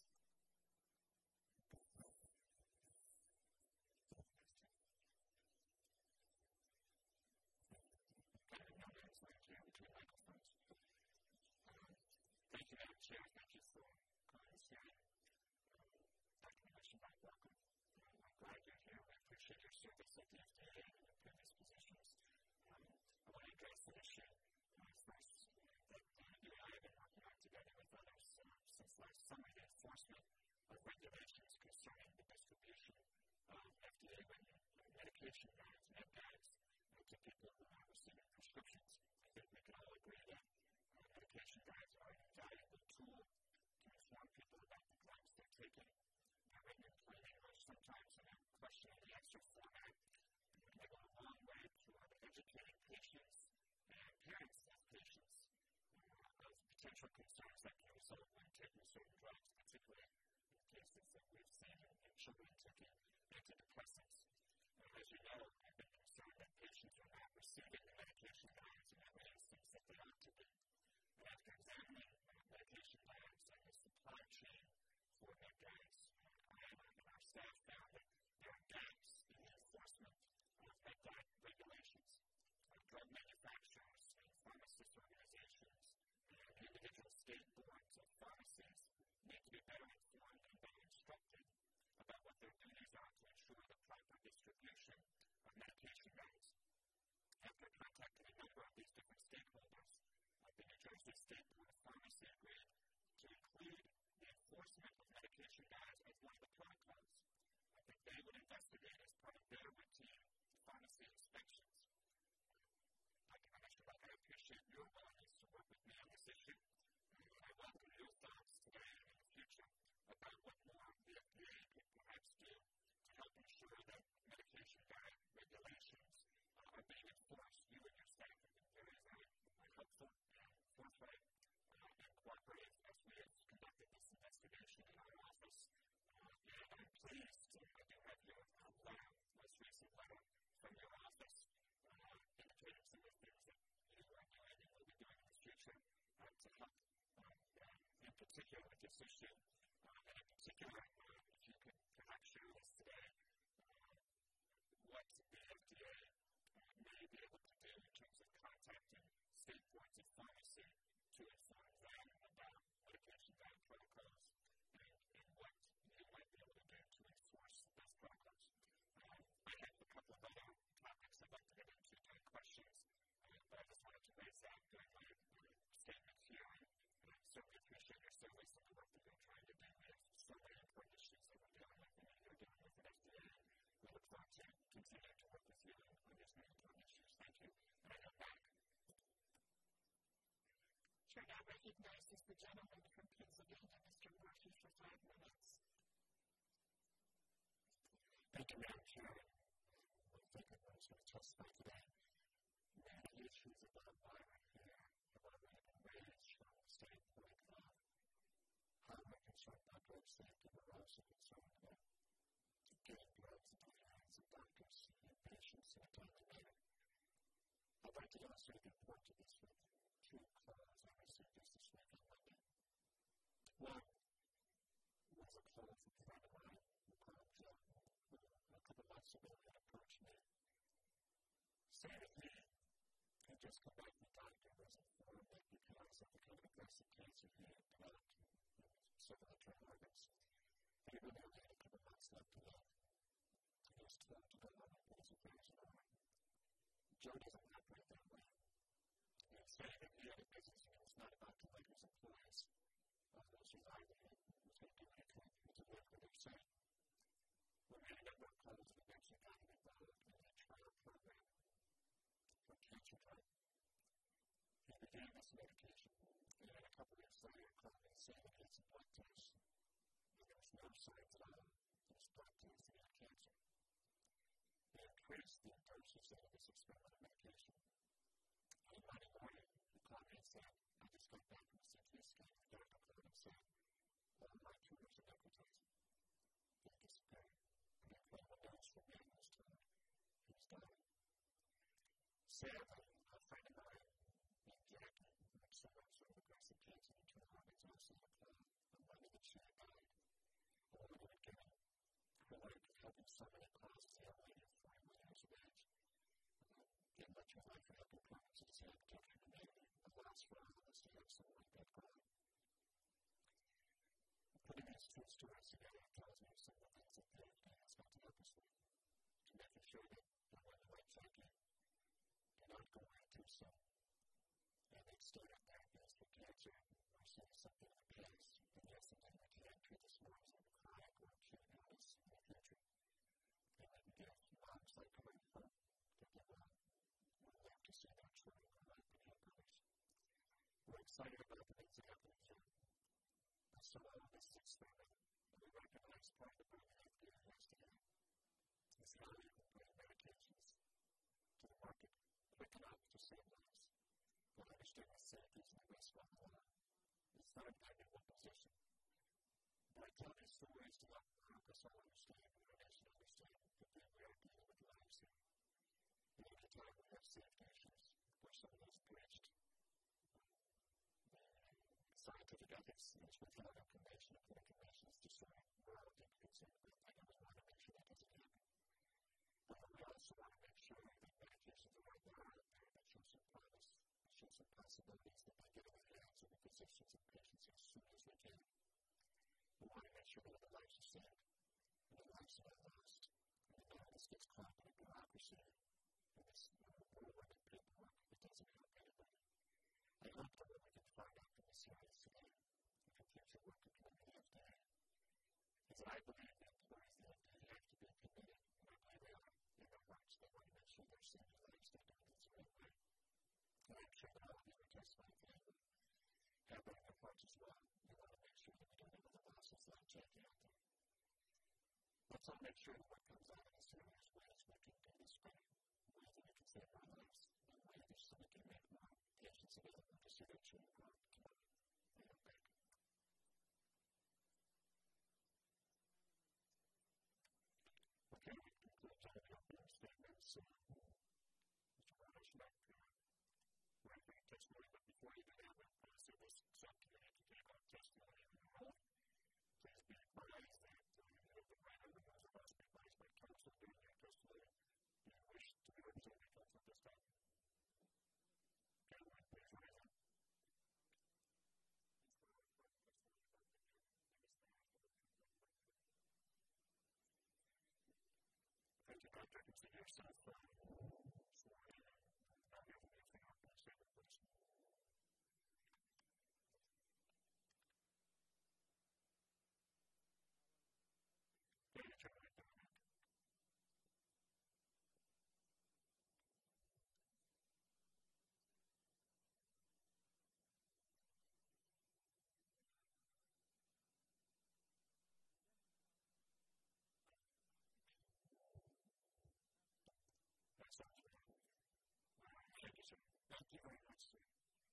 Thank you, Madam Chair. Thank you for calling this hearing. Dr. Eschenbach, welcome. I'm glad you're here. I appreciate your service at the FDA and your previous positions. I want to address an issue first that you and I have been working on together with others since last summer, the enforcement of regulations concerning the distribution of FDA medication guides, med guides, to people who are receiving prescriptions. I think we can all agree that medication guides are an invaluable tool to inform people about the drugs they're taking. They're written in plain English, sometimes in a question and answer format. They go a long way toward educating patients and parents of patients of potential concerns that can result when taking certain drugs, particularly in cases that we've seen in children taking antidepressants. As you know, I've been concerned that patients are not receiving the medication guides in every instance that they ought to be. And after examining medication guides and the supply chain for med guides, I and our staff found that there are gaps in the enforcement of med guide regulations. Drug manufacturers and pharmacist organizations and individual state boards of pharmacies need to be better informed and better instructed about what their duties are to ensure the proper distribution of medication guides. After contacting a number of these different stakeholders, the New Jersey State Board of Pharmacy agreed to include the enforcement of medication guides as one of the protocols. I think they would investigate as part of their routine pharmacy inspections. Mr. Buck, I appreciate your willingness to work with me on this issue, and I welcome your thoughts today and in the future about what more the FDA could perhaps do to help ensure that medication guide regulations are being enforced. You and your staff have been very, very helpful and forthright and cooperative as we have conducted this investigation in our office. And I'm pleased to have your letter, most recent letter from your office, indicating some of the things that you are doing and will be doing in the future to help, in particular, with this issue. And in particular, if you could perhaps share with us today what the FDA may be able to do in terms of contacting state boards of pharmacy to inform them about medication guide protocols and what you might be able to do to enforce those protocols. I have a couple of other topics I'd like to get into during questions, but I just wanted to raise that during my statement here. And I certainly appreciate your service and the work that you're trying to do. We have so many important issues that we're dealing with and that you're dealing with at FDA. We look forward to continuing to work with you on these many important issues. Thank you. And I go back. Chair now recognizes the gentleman from Pennsylvania, Mr. Murphy, for 5 minutes. Thank you, Madam Chair. Thank you for your testify today. Many issues about why we're here have already been raised from the standpoint of how we're concerned about drug safety. We're also concerned about getting drugs into the hands of doctors and patients in a timely manner. I'd like to illustrate the importance of this with 2 calls I received just this week on Monday. One was a call from a friend of mine who called Joe, who a couple months ago had approached me, saying that he had just come back from the doctor and was informed that because of the kind of aggressive cancer he had developed in several internal organs, he really only had a couple months left to live. He was told to go on and put his affairs in order. Joe doesn't operate that way. He was saying that he had a business and he was not about to let his employees survive, and he was going to do what he could to work with their site. We made a number of calls and eventually got him involved in a trial program for cancer drug. He began this medication, and then a couple weeks later called me saying that he had some blood tests, and there was no signs at all in his blood tests that he had cancer. He increased the doses of this experimental medication. On Monday morning, he called me and said, I just got back from a CT scan. The doctor called and said, all my tumors are necrotizing. He disappeared. And incredible news for me was told he was dying. Sadly, a friend of mine named Jackie, who had suffered from aggressive cancer in internal organs, also had on Monday that she had died. A woman who had given her life to helping so many causes, a young lady of 41 years of age. Gave much of her life for helping programs in this agriculture community. A loss for all of us to have someone like that gone. Putting these 2 stories together tells me some of the things that the FDA has got to help us with. To making sure that the women like Jackie do not go away too soon. And they've started therapies for cancer. We're seeing something in the past. And yes, something we can't treat this more as a chronic or acute illness in the future. And we can give moms like her hope that they will love to see their children grow up and help others. We're excited about the things that happen in June. So all of this is experimental, and we recognize part of the burden the FDA has to do. understand the safeties and the risk on the line. It's not a one position. But I tell these stories to help us all understand and our nation understand that we are dealing with lives here. And every time we have safety issues, where someone is breached, scientific ethics is withheld information, and the information is destroyed. We're all deeply concerned with that, and we want to make sure that doesn't happen. But we also want to make sure that medications are out there that show some promise, that show some possibilities, that they get in the hands of the physicians and patients as soon as we can. We want to make sure that the lives are saved, and the lives are not lost. And we know this gets caught in bureaucracy, and this whirlwind of paperwork that doesn't help anybody. I hope that what we can find out from this hearing today, and from future work and commitment to the FDA, is that I believe the employees of the FDA have to be committed, and I believe they are in their hearts. They want to make sure they're saving lives, they're doing this the right way. And I'm sure that all of you are testifying today will have that in their hearts as well. We want to make sure that we don't have other losses like Jackie out there. Let's all make sure that what comes out of this hearing is ways we can do this better, ways that we can save our lives, and ways so we can make more patients available to see their children grow up tomorrow. They don't back. Okay, we conclude some of the opening statements. Mr. Eschenbach, right for your testimony, but before you do that, we're going to see this subcommittee to take our testimony in the roll. Please be advised that you have the right under those of us be advised by counsel during your testimony. Do you wish to be represented by counsel at this time? Gentlemen, please raise up. Thank you, Doctor. I can see yourself sworn in. Now hear from you for your opening statement, please. Yeah, you turn right down. That sounds good. Thank you, sir. Thank you very much, sir.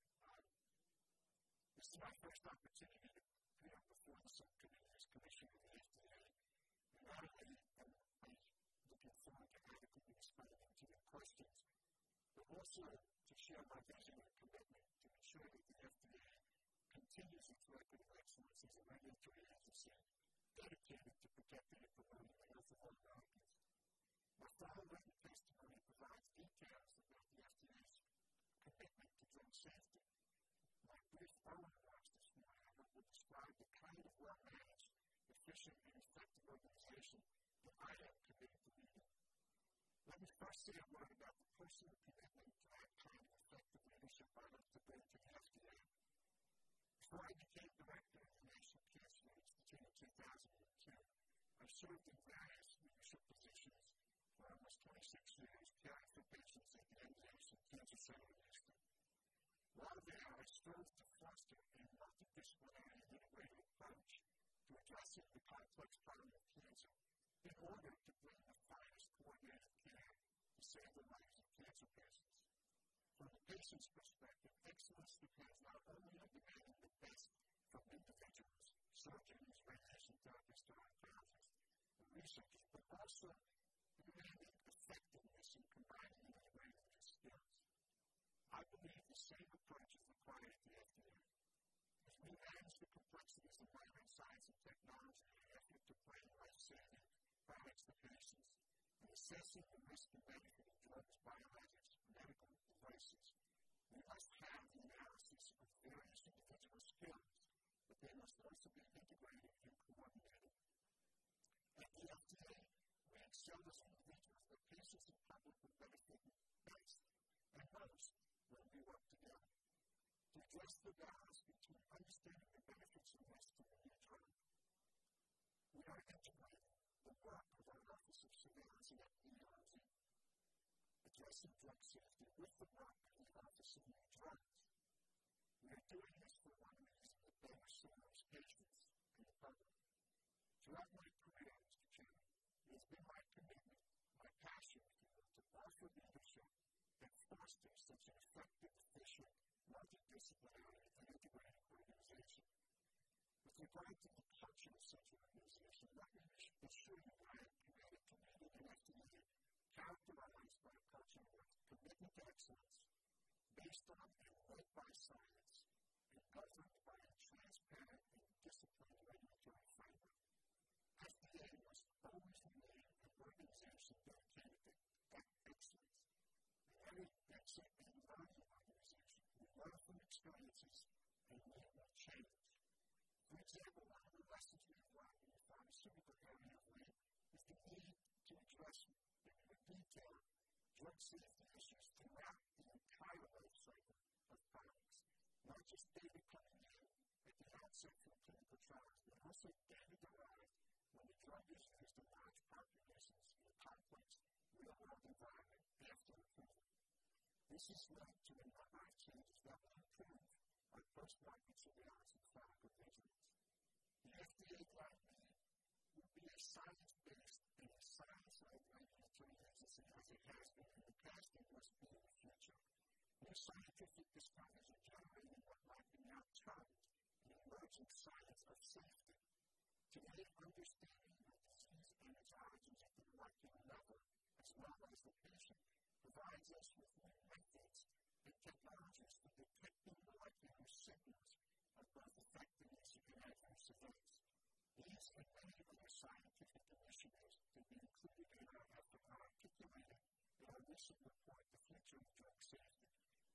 This is my first opportunity to appear before the subcommittee as commissioner of the FDA. And not only am I looking forward to adequately responding to your questions, but also to share my vision and commitment to ensure that the FDA continues its record of excellence as a regulatory agency dedicated to protecting and promoting the health of all Americans. My formal written testimony provides details about the FDA's commitment to drug safety. My brief oral remarks this morning, I hope, will describe the kind of well-managed, efficient, and effective organization that I am committed to leading. Let me first say a word about the personal commitment to that kind of effective leadership I look to bring to the FDA. Before I became director of the National Cancer Institute in 2002, I served in various leadership positions for almost 26 years, caring for patients at the MDH and Cancer Center in Houston. While there, I strove to foster a multidisciplinary and integrated approach to addressing the complex problem of cancer in order to bring the finest coordinated care to save the lives of cancer patients. From the patient's perspective, excellence depends not only on demanding the best from individuals, surgeons, radiation therapists, or oncologists, and researchers, but also demanding effectiveness in combining and integrating these skills. I believe the same approach is required at the FDA. As we manage the complexities of modern science and technology in an effort to bring life-saving products to patients, and assessing the risk and benefit of drugs, biologics, medical devices, we must have the analysis of various individual skills, but they must also be integrated and coordinated. At the FDA, we excel as individuals, but patients and public will benefit best and most when we work together. To address the balance between understanding the benefits and risks of a new drug, we are integrating the work of our Office of Surveillance and Epidemiology, addressing drug safety, with the work of the Office of New Drugs. We are doing this for one reason: that better serves patients and the public. Throughout my career, Mr. Chairman, it has been my commitment, my passion, if you will, to offer leadership that fosters such an effective, efficient, multidisciplinary, and integrated organization. With regard to the culture of such an organization, let me assure you that I am committed to leading an FDA characterized by a culture of commitment to excellence, based on and led by science, and governed by a transparent and disciplined regulatory framework. FDA must always remain an organization dedicated to excellence. And it's a learning organization. We learn from experiences and we will change. For example, one of the lessons we've learned in the pharmaceutical area of late is the need to address in detail drug safety issues throughout the entire life cycle of products. Not just data coming in at the outset from clinical trials, but also data derived when the drug is used in large populations in a complex real-world environment after approval. This has led to a number of changes that will improve our post-market surveillance and pharmacovigilance. The FDA guideline will be a science-based and a science-led regulatory agency as it has been in the past and must be in the future. New scientific discoveries are generating what might be now termed the emerging science of safety. Today, understanding of disease and its origins at the molecular level, as well as the patient, provides us with new methods and technologies for detecting molecular signals of both effectiveness and adverse events. These and many other scientific initiatives to be included in our effort are articulated in our recent report, The Future of Drug Safety.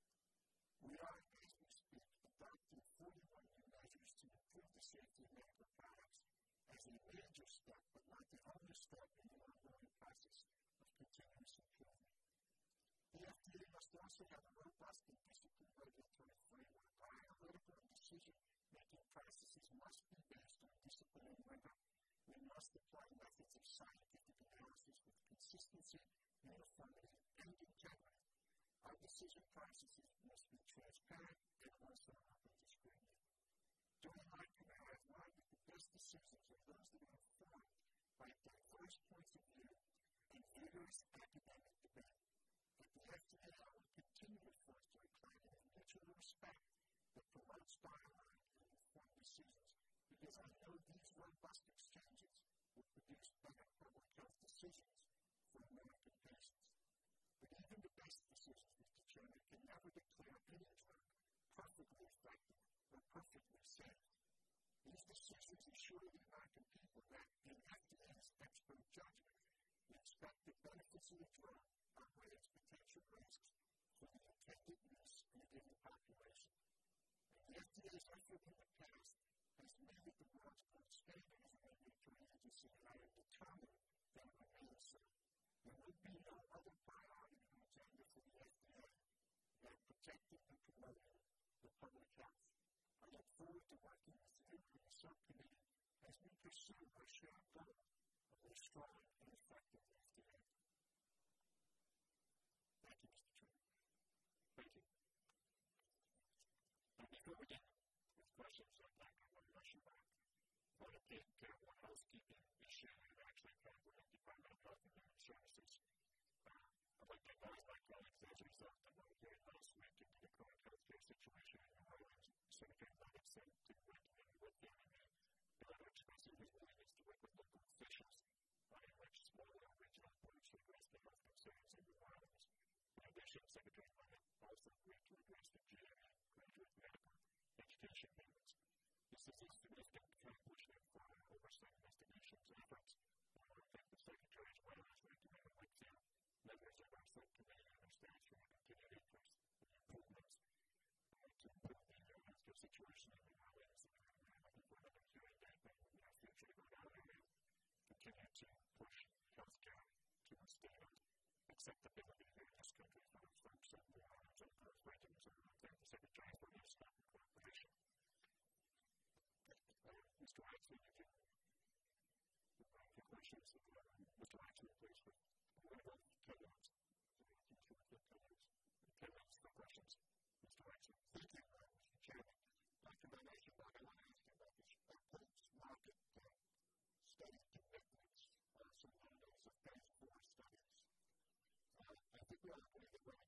We are, as we speak, adopting 41 new measures to improve the safety of medical products as a major step, but not the only step in the ongoing process of continuous improvement. The FDA must also have a robust and disciplined regulatory framework. Our analytical and decision-making processes must be based on discipline and rigor. We must apply methods of scientific analysis with consistency, uniformity, and integrity. Our decision processes must be transparent and also open to scrutiny. During my career, I've learned that the best decisions are those that are informed by diverse points of view and vigorous academic debate. At the FDA, I will continue to foster a climate of mutual respect that promotes dialogue and informed decisions, because I know these robust exchanges will produce better public health decisions for American patients. But even the best decisions, Mr. Chairman, can never declare any drug perfectly effective or perfectly safe. These decisions assure the American people that, in FDA's expert judgment, the expected benefits of the drug outweigh its potential risks for the intended use in a given population. And the FDA's effort in the past has made it the world's gold standard as a regulatory agency, and I am determined that it remains so. There will be no other priority on the agenda for the FDA than protecting and promoting the public health. I look forward to working with you and the Subcommittee as we pursue our shared goal of a strong and effective FDA. Thank you, Mr. Chairman. Thank you. Before we get with questions, I'd like to Eschenbach. I want to take one housekeeping issue that actually comes with the Department of Health and Human Services. I'd like to advise my colleagues as a result of our hearing last week into the current healthcare situation in New Orleans. Senator Bennett said to recommend with them and the other expressing his willingness to work with local officials on which smaller regional boards to address the health concerns in New Orleans. In addition, Secretary Bennett also agreed to address the GMA graduate medical education payments. This is a significant accomplishment for our oversight investigations efforts. I want to thank the Secretary as well as recommend with them members of our Subcommittee and our staff for the continued interest in improvements to improve the healthcare situation in New Orleans. I'm looking forward to hearing that in the near future about how we will continue to push healthcare to a state of acceptability here in this country for the folks of New Orleans and for regions. And I thank the Secretary for his cooperation. Mr. Waxman, you can invite your questions. Mr. Waxman, please, for one of 10 minutes. 10 minutes for questions. Mr. Waxman. Thank you, Mr. Chairman. Dr. Eschenbach, I want to ask you about this post-market study commitments, also known as phase 4 studies. I think we all agree that when a drug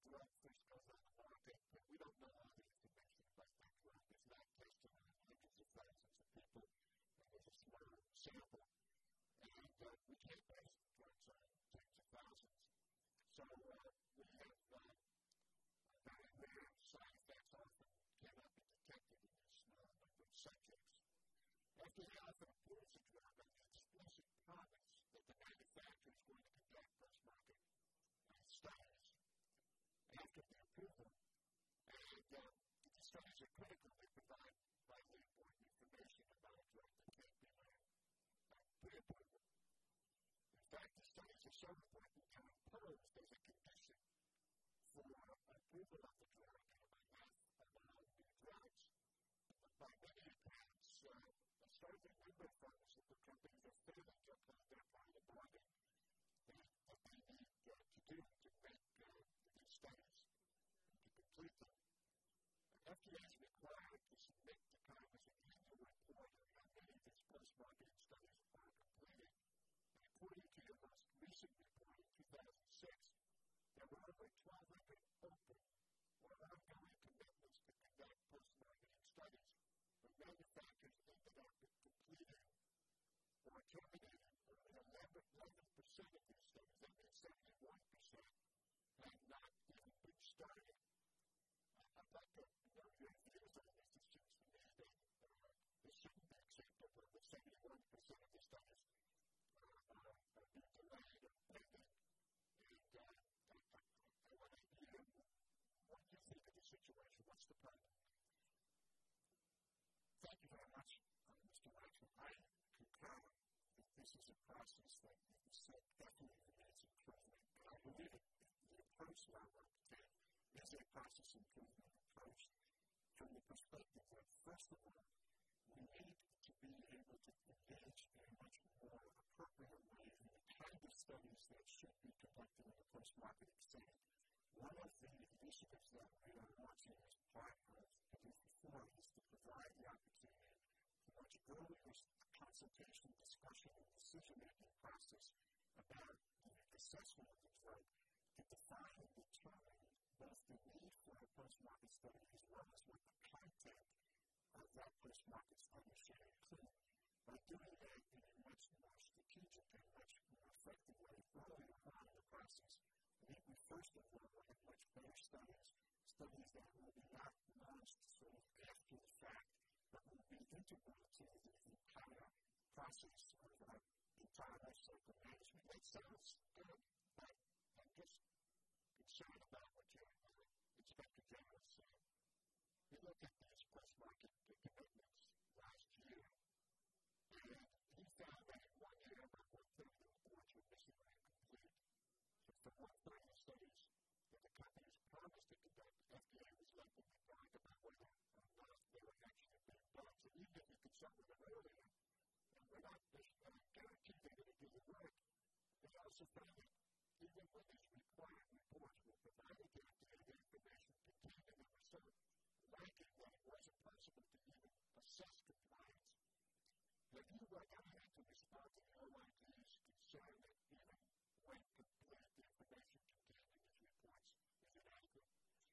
first goes on the market, but we don't know all the information about that drug. It's not tested on hundreds of thousands of people, and there's a small sample. And we can't base drugs on tens of thousands. So we have very rare side effects often cannot be detected in a small number of subjects. FDA often approves a drug on the explicit promise that the manufacturer is going to conduct post-market studies after the approval. And the studies are critical. They provide vitally important information about a drug that can't be learned pre-approval. In fact, the studies are so important they're imposed as a condition for approval of the drug and about half of all new drugs. But by many accounts, a startling number of pharmaceutical companies are failing to uphold their part of the bargain that they need to do to make these studies and to complete them. FDA is required to submit to Congress an annual report on how many of these post-marketing studies are completed. And according to your most recent report in 2006, there were over 1,200 open or ongoing commitments to conduct post-marketing studies, but manufacturers ended up completing or terminating only 11% of these studies. That means 71% have not even been started. I'd like to know your views on this. It seems to me that this shouldn't be acceptable that 71% of the studies are being delayed or pending. And I want to hear what you think of the situation. What's the problem? Thank you very much, Mr. Waxman. I concur that this is a process that definitely needs improvement. And I believe the approach that I want to take is a process improvement approach from the perspective that, first of all, we need to be able to engage in a much more appropriate way in the kind of studies that should be conducted in the post-marketing setting. One of the initiatives that we are launching as part of PDUFA is to provide the opportunity for much earlier consultation, discussion, and decision-making process about the assessment of the drug to define and determine both the need for a post-market study as well as what the content of that post-market study should include. By doing that in a much more strategic and much more effective way earlier on in the process, I think we first of all will have much better studies that will be not launched sort of after the fact, but will be integral to the entire process of our entire life cycle management. That sounds good, but I'm just concerned about what your Inspector General said. We looked at these post-market commitments last year, and he found that in 1 year, about 1/3 of the reports were missing or incomplete. So for 1/3 of the studies that the companies promised to conduct, FDA was left in the dark about whether or not they were actually being done. So even if you consult with them earlier, and we're not guaranteed they're going to do the work, they also found that even when these required reports were provided to FDA, the information contained in them was so lacking that it wasn't possible to even assess compliance. Have you ever had to respond to the OIG's concern that even when complete, the information contained in these reports is inadequate?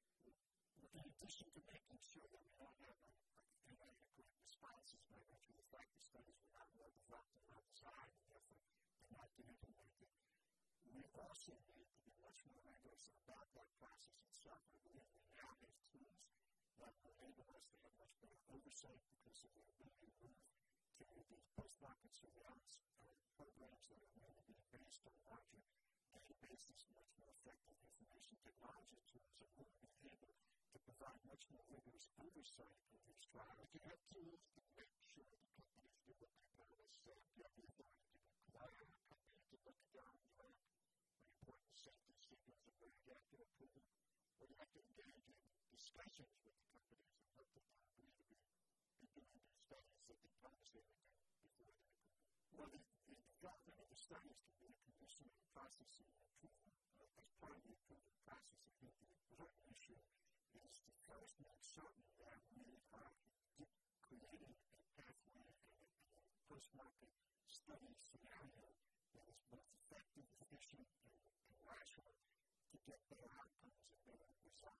In addition to making sure that we don't have inadequate responses by virtue of the fact that studies were not well developed and well designed, and therefore did not get implemented, we also need to be much more rigorous about that process itself. I believe we now have tools that will enable us to have much better oversight because of the ability to move to these post-market surveillance programs that are going to be based on larger databases, much more effective information technology tools, and we'll be able to provide much more rigorous oversight of these trials. You have tools to make sure the companies do what they promise. You have the ability to require a company to look at their own drug, report the safety signals, and where you have to approve, or you have to engage in discussions with the companies and let them agree to be doing these studies that they promise they would do before they approve. Well, the development of the studies can be a condition of the processing and approval. As part of the approval process, I think the important issue is to first make certain that we are creating a pathway and a post-market study scenario that is both effective, efficient, and rational to get better outcomes and better results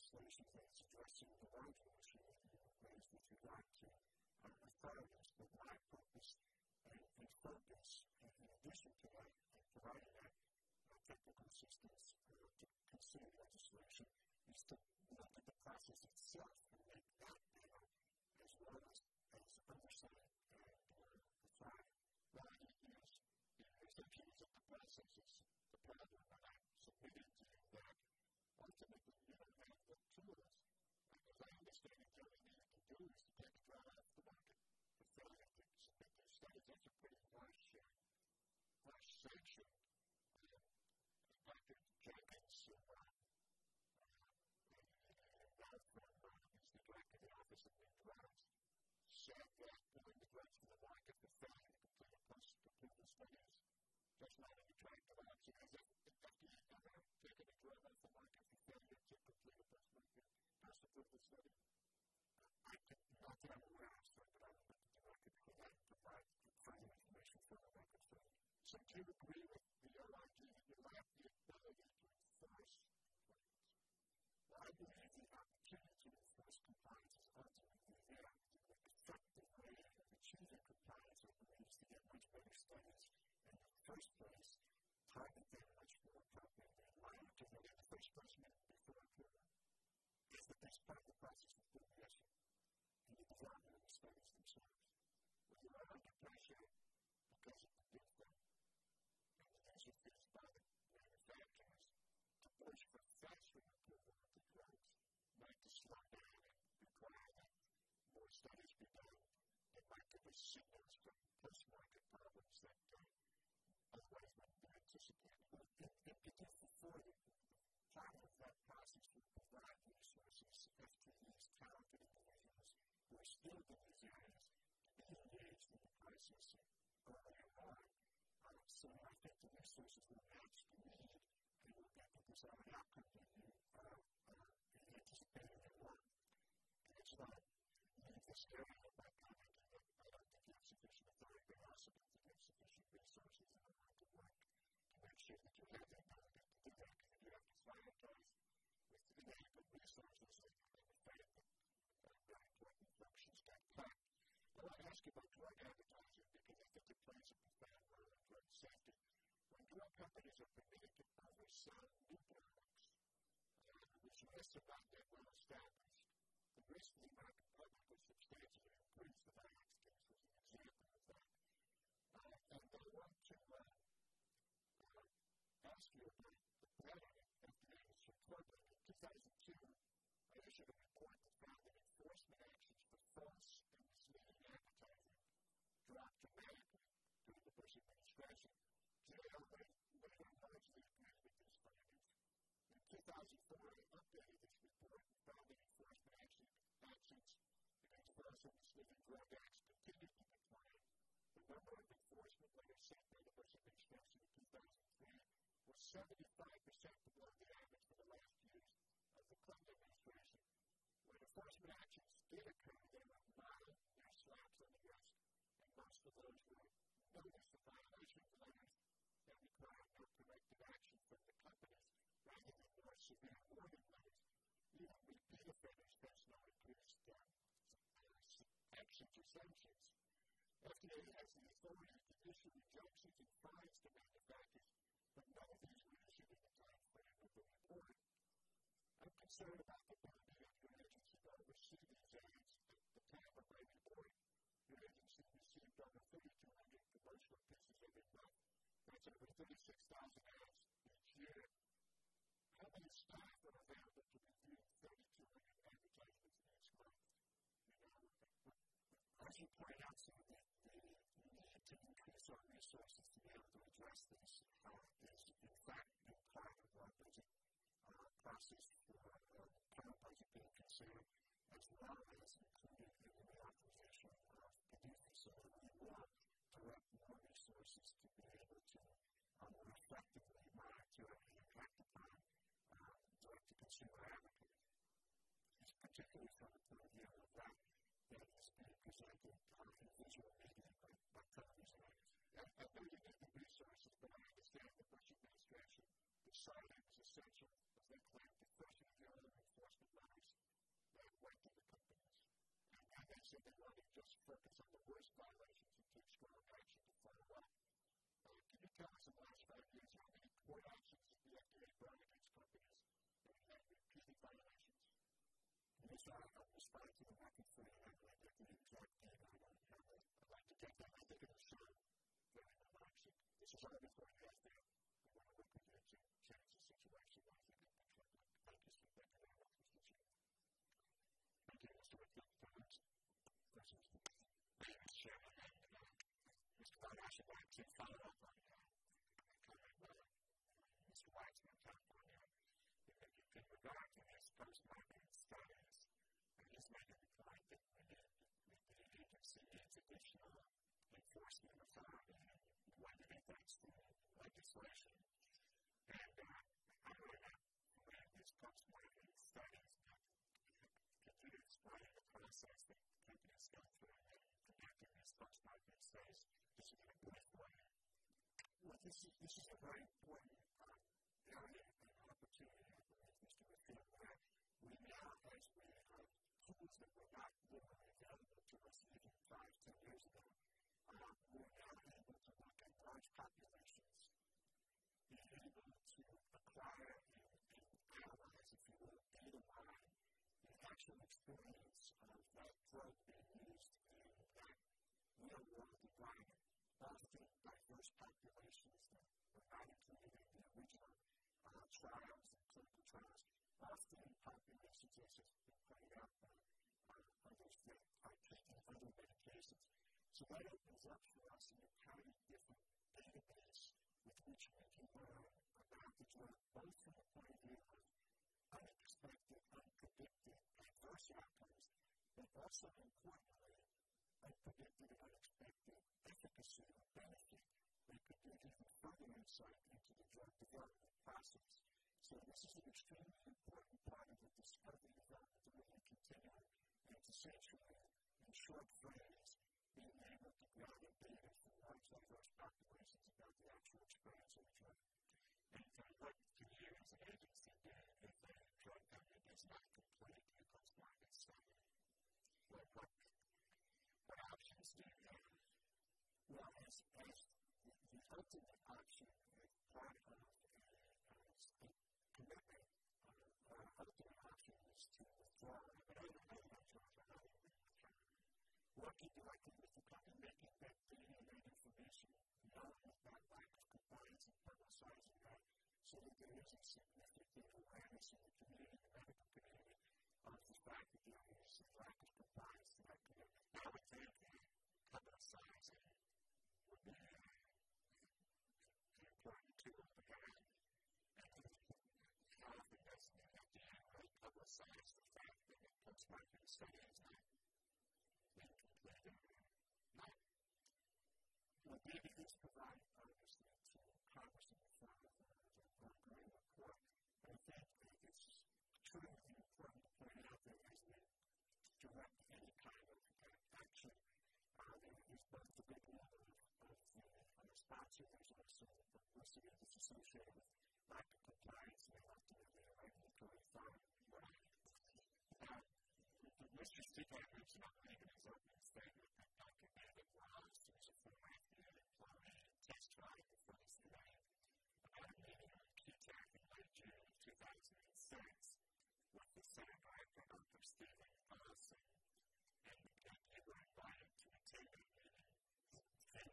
legislation that's addressing the larger issue that you raised with regard to authorities, but my purpose and focus, in addition to that, providing that technical assistance to consider legislation, is to look at the process itself and make that better, as well as oversight and authority. Well, essentially, that the process is the problem, and I'm submitting to you that ultimately you don't have the tools. As I understand it, the only thing you can do is to take a drug off the market for failure to submit those studies. That's a pretty harsh sanction. Dr. Jenkins, who is the director of the Office of New Drugs, said that putting the drugs to the market for failure to complete a post-approval studies just not an attractive option. Has the FDA ever taken a drug off the market for failure to complete a post-approval study? I could not that I'm aware of, sir, but I would look at the record for that and provide further information for the record for you. So do you agree with the OIG that you lack the ability to enforce compliance? Well, I believe the opportunity to enforce compliance is ultimately there. The effective way of achieving compliance, I believe, is to get much better studies in the first place, target them much more appropriately, and monitor them in the first place before approval. Is the best part of the process of progression in the development of the studies themselves. When you are under pressure because of the PDUFA and the use of these by the manufacturers to push for faster approval of the drugs, not to slow down and require that more studies be done, it might give us signals from post-market problems that otherwise wouldn't be anticipated. In PDUFA 40, part of that process would provide resources, FTEs, talented individuals who are skilled in these areas to be engaged in the process earlier on. So I think the resources will match the need and will get the desired outcome that you are anticipating and want. And it's not leave this area by commenting that I don't think you have sufficient authority, but also don't think you have sufficient resources in order to work to make sure that you have the ability to do that, because you have to prioritize with inadequate resources and the fact that very important functions get cut. I want to ask you about drug advertising because I think it plays a profound role in drug safety. When drug companies are permitted to oversell new products, which most are not yet well established, the risk to the American public was substantially increased. The Vioxx case was an example of that. And I want to ask you about the letter that FDA was reporting. In 2002, I issued a report that found that enforcement actions for false and misleading advertising dropped dramatically during the Bush administration. GAO later largely agreed with these findings. In 2004, I updated this report and found that enforcement actions against false and misleading drug acts continued to decline. The number of enforcement letters sent by the Bush administration in 2003 was 75% below the average for the last years of the Clinton administration. When enforcement actions did occur, they were mild, near slaps on the wrist, and most of those were notice of violation letters that required no corrective action from the companies, rather than more severe warning letters. Even repeat offenders face no increased actions or sanctions. FDA has the authority to issue injunctions and fines to manufacturers, but none of these were issued in the time frame of the report. I'm concerned about the ability of your agency to oversee these ads. At the time of my report, your agency received over 3,200 promotional pieces every month. That's over 36,000 ads each year. How many staff are available to review 3,200 advertisements each month? As you point out, sir, the need to increase our resources to be able to address this is, in fact, in part of our budget process for current budget being considered, as well as included in the reauthorization of PDUFA, so that we will direct more resources to be able to more effectively monitor and act upon direct-to-consumer advocacy. It's particularly from the point of view of that is being presented in visual media by television ads. I know you need the resources, but I understand the Bush administration decided it was essential, as they claimed, to freshen the early enforcement went to the companies. And they said they wanted to just focus on the worst violations and take strong action to follow up. Can you tell us in the last 5 years how many court actions the FDA brought against companies that had repeated violations? Yes, I'll respond to the market for you. I'd like to get the exact data. I'd like to take that. I think it was shown very much. This is already going to happen. We want to work with you to change the situation. I think it will be trouble. Thank you, sir. Thank you very much, Mr. Chair. Thank you, Mr. Whitfield. Questions? Thank you, Mr. Chairman. Mr. White, I should like to follow up on Mr. White's from California. In regard to this post-market studies, he's making the point that the agency needs additional enforcement authority, and one of it that's the legislation. And I really read this post-market studies, but could you explain the process that companies go through in conducting these post-market studies? This is a brief way. Well, this is a very important area and opportunity, I believe, Mr. Whitfield, where we now, as we have tools that were not literally available to us even 5-10 years ago, we're now able to look at large populations, being able to acquire and analyze, if you will, data-wise, the actual experience of that drug being used in that real-world environment, often diverse populations that were not included in the original trials and clinical trials, often populations, as has been pointed out by others, that are taking other medications. So that opens up for us an entirely different database with which we can learn about the drug, both from the point of view of unexpected, unpredicted, adverse outcomes, but also, importantly, unpredicted and unexpected efficacy or benefit that could give even further insight into the drug development process. So this is an extremely important part of the discovery development that we're continuing, and it's essentially, in short phrase, being able to gather data from large diverse populations about the actual experience of the drug. And what can you as an agency do if a drug company does not complete a post-market study? What options do you have? Well, as the ultimate option as part of a commitment, our ultimate option is to withdraw. But I don't know much about how to withdraw. Working directly with the company, making that data and that information known about lack of compliance and publicizing that so that there is a significant awareness in the community, the medical community, of the fact that there is a lack of compliance to that commitment. I would think publicizing would be an important tool to have. And how often does the FDA really publicize the fact that the post-market study is not being completed or not? Well, maybe this provides obviously to Congress in the form of an ongoing report. But I think that it's truly important to point out that as we direct any kind of action, there is both the good will of the sponsor, there's also the publicity that's associated with lack of compliance and ultimately a regulatory authority. Mr. Speaker, I mentioned I believe in his opening statement that Dr. David Ross, who was a former FDA employee, testified before this committee about a meeting on QTAC in late June of 2006 with the Senate Director, Dr. Stephen Thompson, and they were invited to attend that meeting. And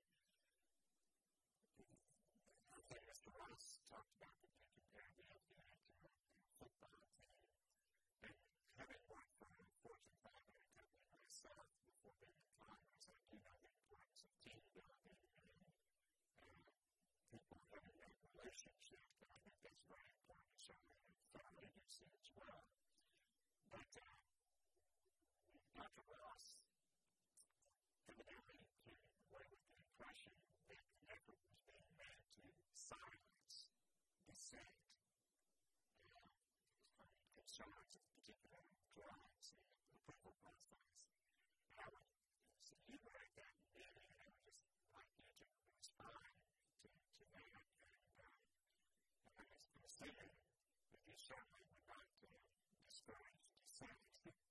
I think Mr. Ross talked about that they compared the FDA to a football team. And having worked for a Fortune 500 company myself before being in Congress, I do know the importance of team building and people having that relationship. And I think that's very important, certainly in the federal agency as well. But Dr. Ross evidently came away with the impression that the effort was being made to silence dissent concerns of particular drugs and the approval process. And I would reiterate that meeting, and I would just like you to respond to that. And I was going to say that you certainly would not discourage dissent.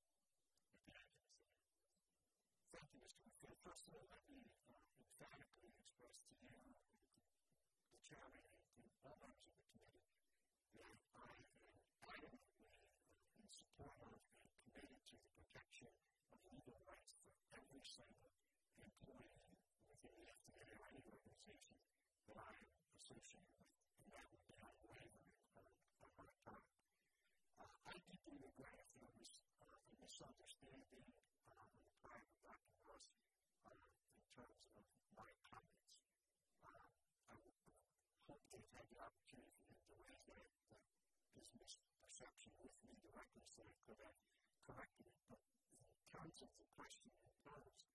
First of all, let me emphatically express to you, the chairman, and to all members of the committee, that I am adamantly in support of and committed to the protection of legal rights for every single employee within the FDA or any organization that I am associated with, and that would be unwavering on my part. I deeply regret if there was a misunderstanding on the part of Dr. Ross in terms of my comments. I would hope to have had the opportunity for him to raise his misperception with me directly so I could have corrected it. But in terms of the question you posed,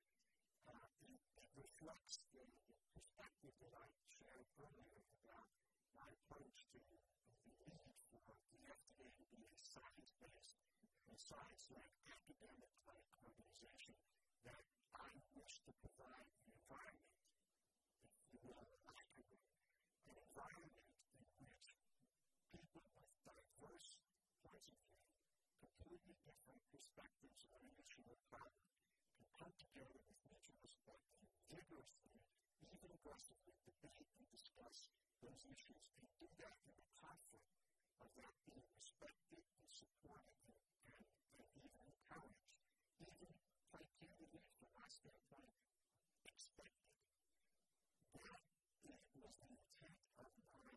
it reflects the perspective that I shared earlier about my approach to the need for the FDA to be a science-based and science-led academic-like organization that I wish to provide an environment, if you will, an environment in which people with diverse points of view, completely different perspectives on an issue or problem, can come together with mutual respect and vigorously, even aggressively, debate and discuss those issues, and do that in the conflict of that being respected and supported and even encouraged, even quite candidly from my standpoint, expected. That was the intent of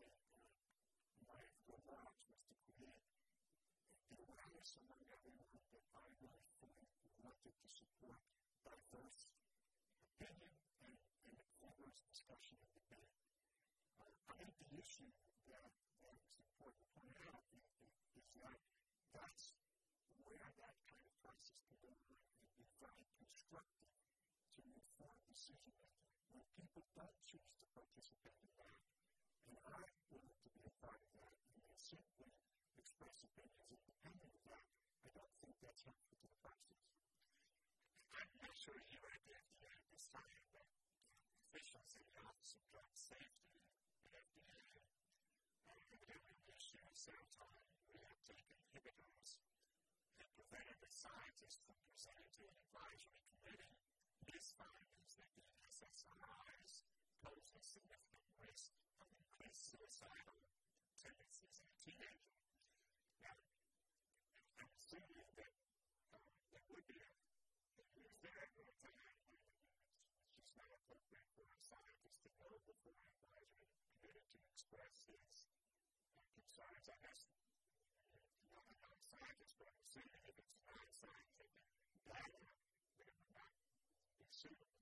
my remarks, was to create the awareness among everyone that I really fully wanted to support diverse opinion and vigorous discussion and debate. I think the issue that is important to point out is that that's where that kind of process can go and be very constructive to inform decision making. When people don't choose to participate in that, and aren't willing to be a part of that, and they simply express opinions independent of that, I don't think that's helpful to the process. I'm not sure you read the FDA at this time, but officials in the Office of Drug Safety at FDA evidently issued several times reuptake inhibitors that prevented the scientists from presenting to an advisory committee his findings that the SSRIs pose a significant risk of increased suicidal tendencies in a teenager. Now, I'm assuming that there would be is there ever a time when it's just not appropriate for a scientist to go before an advisory committee to express his concerns? I guess not a non-scientist, but I'm assuming if it's non-scientific data, then it would not be suitable.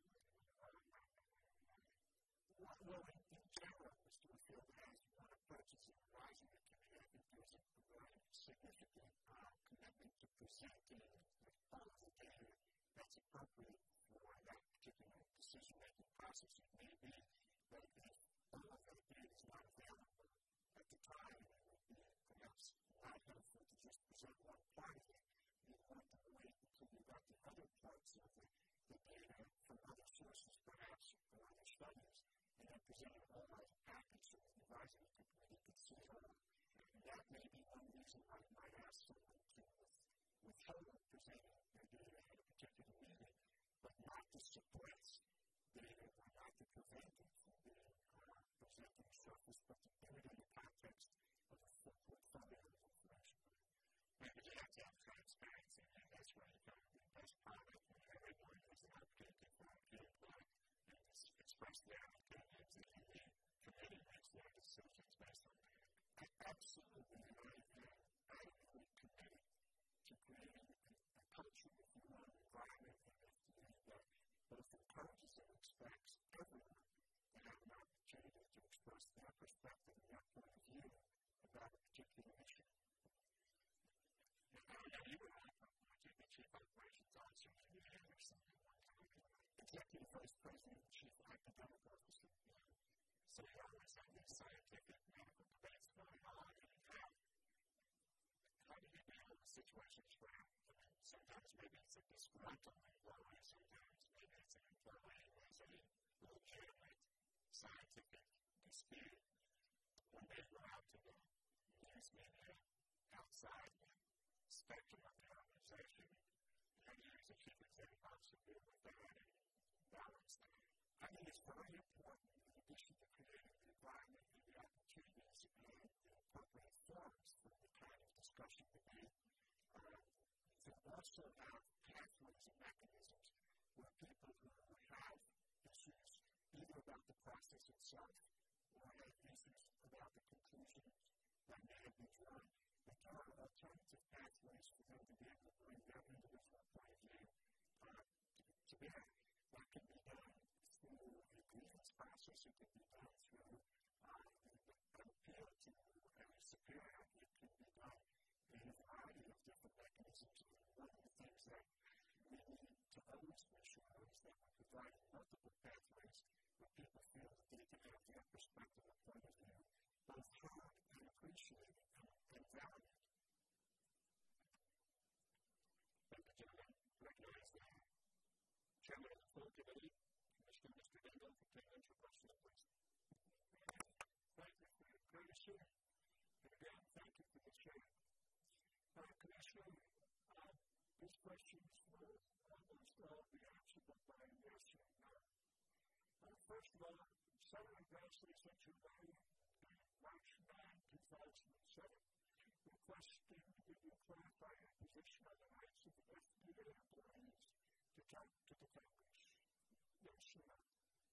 Well, in general, Mr. Whitfield, as one approaches an advisory committee, I think there's a very significant commitment to presenting all of the data that's appropriate for that particular decision-making process. It may be that if all of that data is not available at the time, it would be perhaps not helpful to just present one part of it. You want to wait until you got the other parts of the data from other sources, perhaps, or other studies, and then present it all as a package so the advisory committee could see it all. And that may be one reason why you might ask someone to withhold presenting their data at a particular meeting, but not to suppress data or not to prevent it from being presented to the surface, but to put it in the context of a full portfolio of information. Maybe you have to have transparency, and that's where you come to the best product, and everyone has an opportunity for input and express their opinions, and the committee makes their decisions based on that. Absolutely, and I am adamantly committed to creating a culture, if you will, an environment in FDA that both encourages and expects everyone to have an opportunity to express their perspective and their point of view about a particular issue. Now, you were the Chief Operations Officer for the Anderson at one time, Executive Vice President and Chief Academic Officer. So you always have these scientific medical debates going on, and how do you deal with situations where sometimes maybe it's a disgruntled employee, sometimes maybe it's an employee who has a legitimate scientific dispute. When they go out to the news media outside the spectrum of the organization, how do you as a chief executive officer deal with that and balance it's very important, in addition to creating the environment and the opportunities and the appropriate forums for the kind of discussion debate, to also have pathways and mechanisms where people who have issues either about the process itself or have issues about the conclusions that may have been drawn, that there are alternative pathways for them to be able to bring their individual point of view to bear. That can be done through a grievance process. It can be done through an appeal to a superior. It can be done in a variety of different mechanisms. One of the things that we need to always make sure is that we're providing multiple pathways where people feel that they can have their perspective and point of view both heard and appreciated and valued. Thank you, gentlemen. Recognize the Chairman of the full committee, Commissioner Mr. Dingell, for taking your questions, please. Thank you for your courtesy. And again, thank you for the chair. Commissioner, these questions will almost all be answerable by yes or no. First of all, Senator Grassley sent your way on March 9, 2007, requesting that you clarify your position on the rights of the FDA employees to talk to the Congress. Yes or no?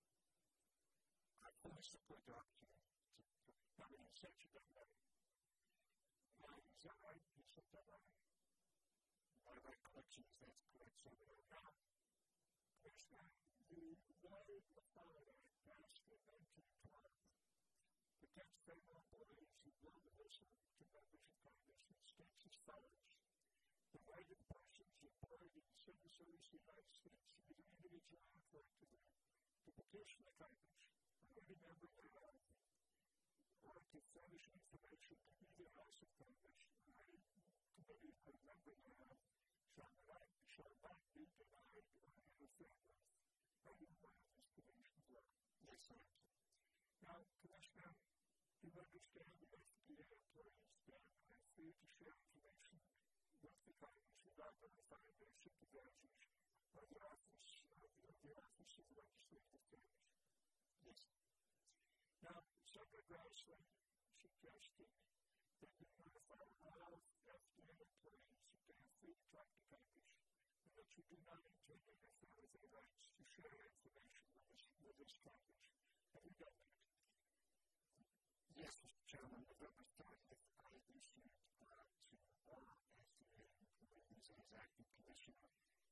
I fully support the opportunity to have an extension of that. Is that right? You said that right? My recollection is that's correct, Senator. Now, Commissioner, the law of Florida passed in 1912 protects federal employees who blow the whistle to members of Congress and states as follows. The right of persons employed in the civil service of the United States, either individually or collectively, to petition the Congress or any member thereof, or to furnish information to either House of Congress or any committee or member thereof, shall not be denied or interfered with. Are you aware of this provision of law? Yes, I am. Now, Commissioner, do you understand the FDA employees then are free to share information with the Congress without notifying their supervisors or the Office of Legislative Affairs? Yes. Now, Senator Grassley suggested that you notify all FDA employees that they are free to talk to Congress and that you do not intend to interfere with their rights to share information with this Congress. Have you done that? Yes, Mr. Chairman. November 30th, I issued to all FDA employees as acting commissioner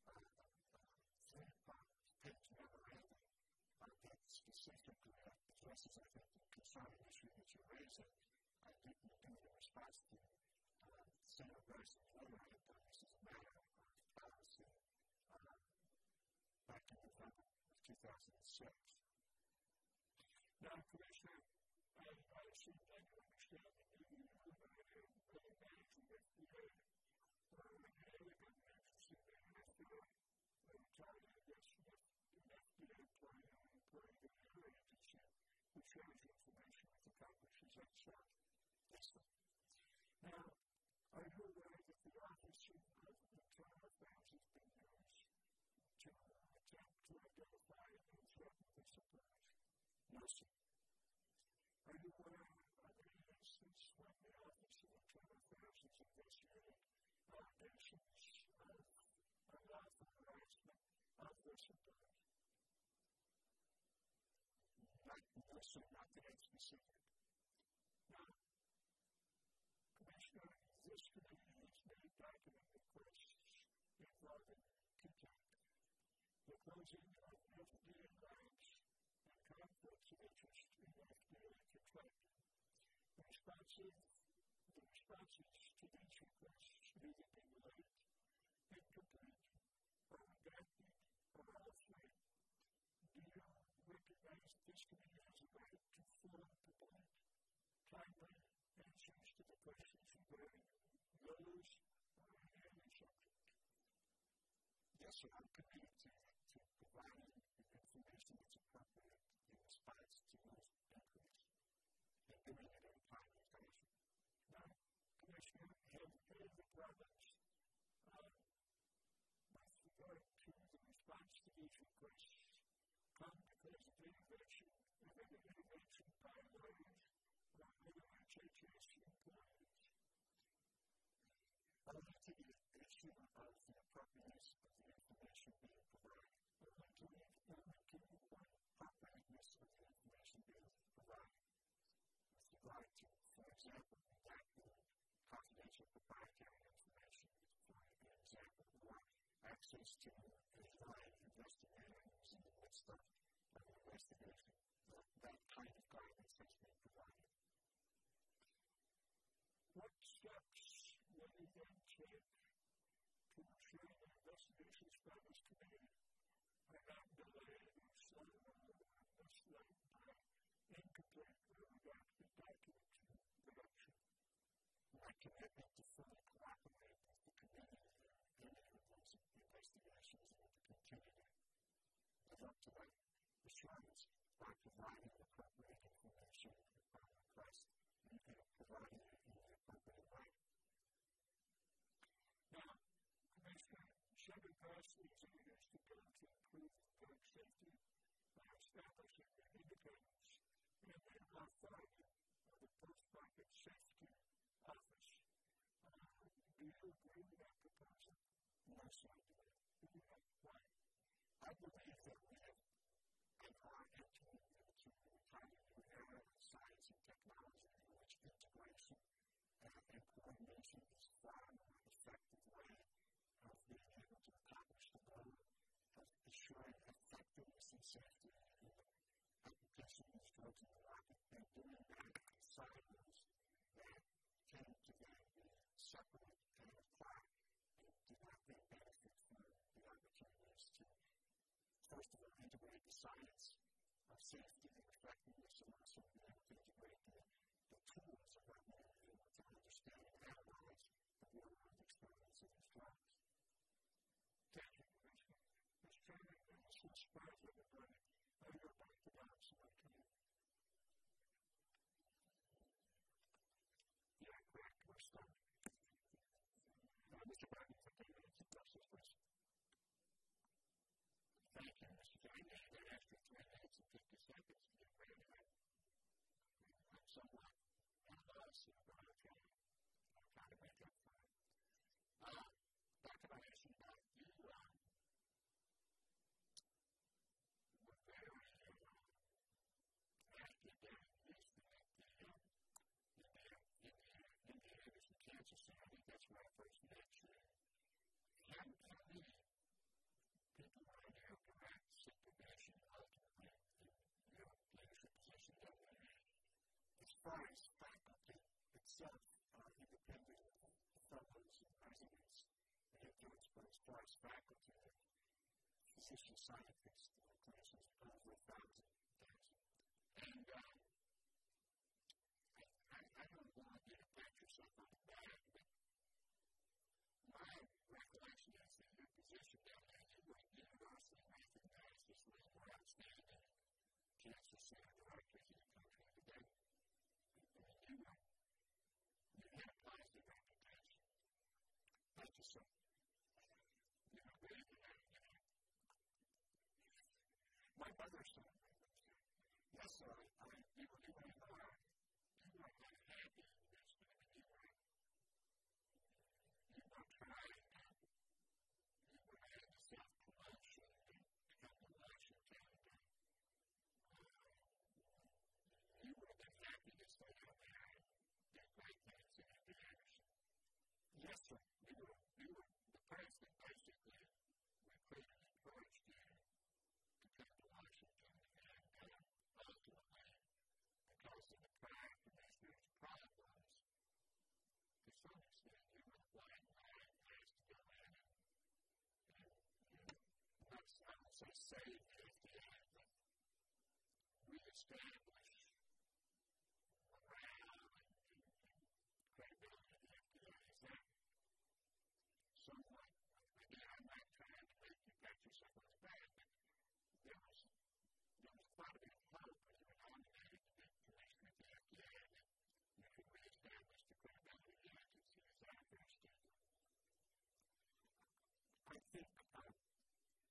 three-page memorandum that specifically addresses, I think, the concerning issue that you're raising. I didn't do it in response to Senator Grassley's memorandum. This is a matter of policy back in November of 2006. Now, Commissioner, I assume that you understand that you really manage the FDA or any other government agency that you have to retaliate against an FDA employee or an employee of your agency who shares information with the Congress. Is that so? Yes, sir. Now, are you aware that the Office of Internal Affairs has been used to attempt to identify and threaten whistleblowers? No, sir. Are you aware of any instance when the Office of Internal Affairs has investigated allegations of unlawful harassment of whistleblowers? No, sir, not that I'm specific. Now, Commissioner, this committee has made document requests involving contempt, the closing of FDA labs, and conflicts of interest in FDA contracting. The responses to these requests should either be late, incomplete, or redacted, or all three. Do you recognize that this committee has a right to full, complete, timely answers to the questions regarding those or any other subject? Yes, sir. I'm committed to providing the information that's appropriate in response to those inquiries and doing it in a timely fashion. Now, Commissioner, have any of the problems with regard to the response to these requests come because of any other HHS employees. Only to the issue of the appropriateness of the information being provided. Only to the appropriateness of the information being provided. With regard to, for example, redacting confidential proprietary information, for example, or access to a line investigators in the midst of an investigation. That kind of guidance has been provided. What steps will you then take to ensure that investigations by this committee are not delayed or slowed or misled by incomplete or redacted document production? My commitment to fully cooperate with the committee in any of those investigations and to continue to live up to that assurance by providing appropriate information upon request and providing it in the appropriate way. Now, Commissioner Shepard passed these areas to go to improve public safety by establishing an independence and an authority of the Post-Market Safety Office. Do you agree with that proposal? No, sir, I do. Why? I believe that we have and are entering into an entirely new era of science and technology in which integration and coordination is a far more effective way of being able to accomplish the goal of ensuring effectiveness and safety in the application of these drugs in the market, and doing that in silos that tend to then be separate and apart and do not then benefit from the opportunities to, first of all, integrate the science of safety and effectiveness, and also be able to integrate the tools of what we're able to understand and analyze the real-world experience of these drugs. Thank you, Commissioner. Mr. Chairman, this will surprise everybody. I go back to that, so I can. Yeah, correct. We're starting. Mr. Biden, 15 minutes of questions, please. Thank you, Mr. Chairman. I need an extra 3 minutes and 50 seconds to get ready. I'm somewhat embarrassed about it. I'll try to make up for it. Dr. Eschenbach, you were very active in the Anderson Cancer Center. That's where I first met you. How many people were in your direct supervision ultimately in your leadership position down there? As far as faculty itself, independent fellows and residents, and influenced, but as far as faculty and physician scientists and clinicians, over 1,000. And I don't want you to pat yourself on the back, but my recollection is that your position down there, you were universally recognized as one of the more outstanding cancer center directors in the country. You had a positive reputation. Thank you, sir. You know, my mother said, yes, sir, you were unhappy in this, you were trying, you were having a self-promotion to come to Washington. You would have been happy to stay down there and do great things in Anderson. Yes, sir. The president basically recruited and encouraged you to come to Washington, and ultimately, because of the prior commissioner's problems, to some extent, you were the blind line has to go in and I would say save the FDA, but reestablish morale and credibility of the FDA. Is that somewhat? Again, I'm not trying to make you pat yourself on the back, but there was quite a bit of hope when you were nominated to be commissioner of the FDA that you could reestablish the credibility of the agency. Is that a fair statement? I think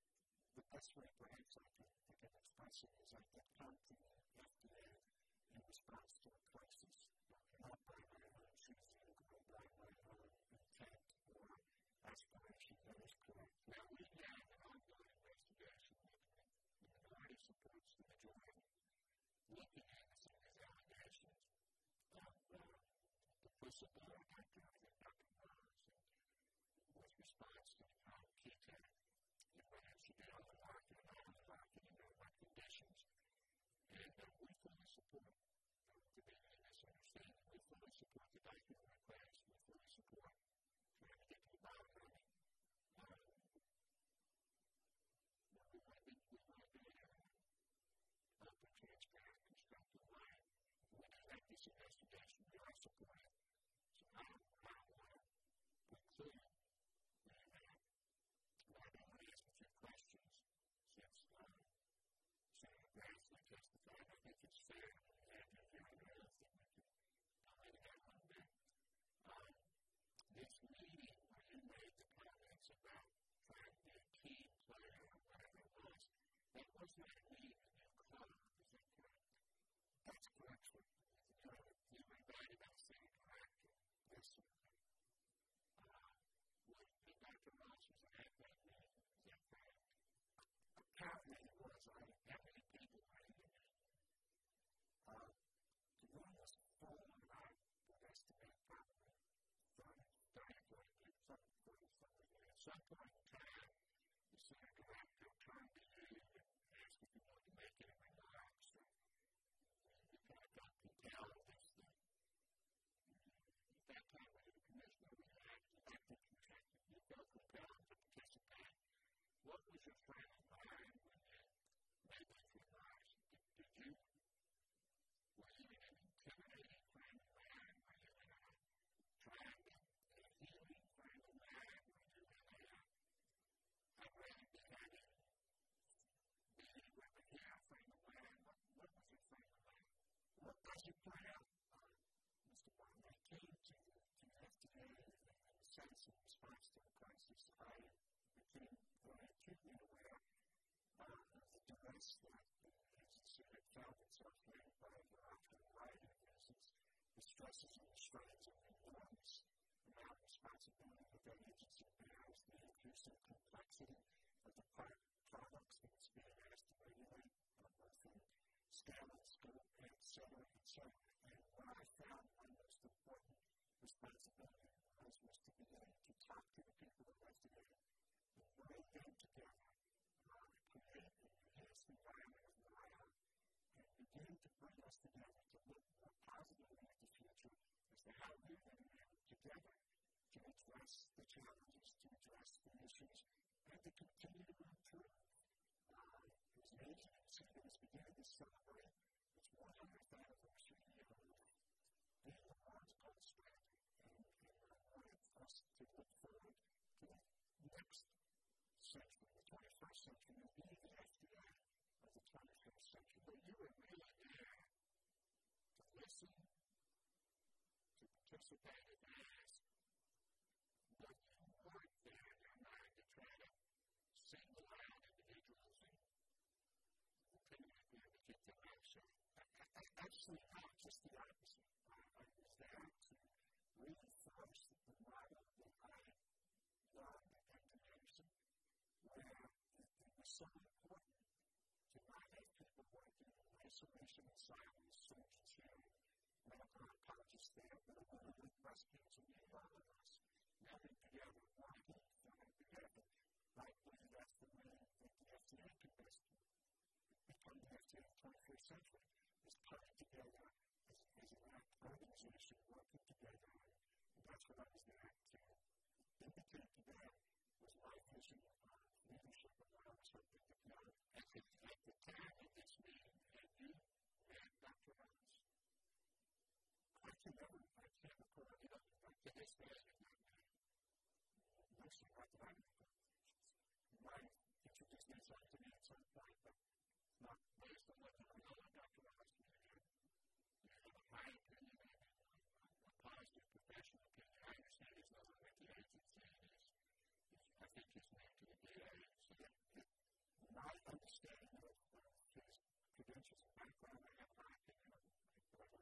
the best way perhaps I can express it is I could come to the FDA and response to a crisis, not by my own choosing or by my own intent or aspiration. That is correct. Now we have an ongoing investigation. The minority supports the majority. Looking at some of these allegations of the whistleblower Dr. Burns with response to how Kita and whether she did on the market and on the market and under what conditions. And we fully support to be in this understanding. We fully support the document request. We fully support trying to get to the bottom of it. We want to be open, transparent, constructive way. We do like this investigation. We are supporting. So I don't want to preclude I've been asked a few questions since Senator Grassley testified. I think it's fair after hearing those that we can comment on a little bit. This meeting where you made the comments about trying to be a team player or whatever it was, that was not a meeting in your club, is that correct? That's correct, sir. You were invited by the city director. Yes, sir. Dr. Ross was at that meeting. Is that correct? Apparently it was. How many people were in the meeting? To run this full amount, we'll estimate probably 30, 40 people, something. At some point in time, the center director turned to you and asked if you wanted to make any remarks. You kind of felt compelled. At that time, when the commissioner was elected, you felt compelled to participate. What was your frame of mind when you made those remarks? Were you in an intimidating frame of mind? Were you in a trying to healing frame of mind? Were you in a I'd rather be having being with a hair frame of mind? What was your frame of mind? Well, as you point out, Mr. Warren, I came to the FDA in a sense in response to the crisis. I became very acutely aware of the duress that the agency had found itself in by a variety of reasons. The stresses and the strains of the enormous amount of responsibility that that agency bears, the increasing complexity of the products that it's being asked to regulate, both in scale and scope, et cetera, et cetera. And what I found my most important responsibility was to begin to talk to the people investigating and bring them together, create an enhanced environment of morale, and begin to bring us together to look more positively at the future as to how we're going to work together to address the challenges, to address the issues, and to continue to improve. It was amazing to see that it's beginning to celebrate its 100th anniversary year of being the world's gold standard. And I wanted us to look forward to the next century, the 21st century, and be the FDA of the 21st century. But you were really there to listen, to participate in this, but you weren't there in your mind to try to single out individuals and opinions to get them out. So actually, not just the opposite. I was there to reinforce the model that I learned at Medicine, where it was so important to not have people working in isolation and silence, surgeons here, medical oncologists there, but a woman with breast cancer, and all of us, coming together, working together. I believe that's the way that the FDA can best become the FDA of the 21st century, is coming together as an organization, working together, and that's what I was there to indicate to them was my vision of leadership and what I was hoping to do. At the time of this meeting, had you met Dr. Burns? I can't recall, to this day, mostly not that I remember. You might introduce yourself to me at some point, but not based on what you know of Dr. Burns. You have a high opinion and a positive professional opinion. I understand he's not with the agency. I think he's new to the VA. So my understanding of his credentials and background, I have my opinion of what I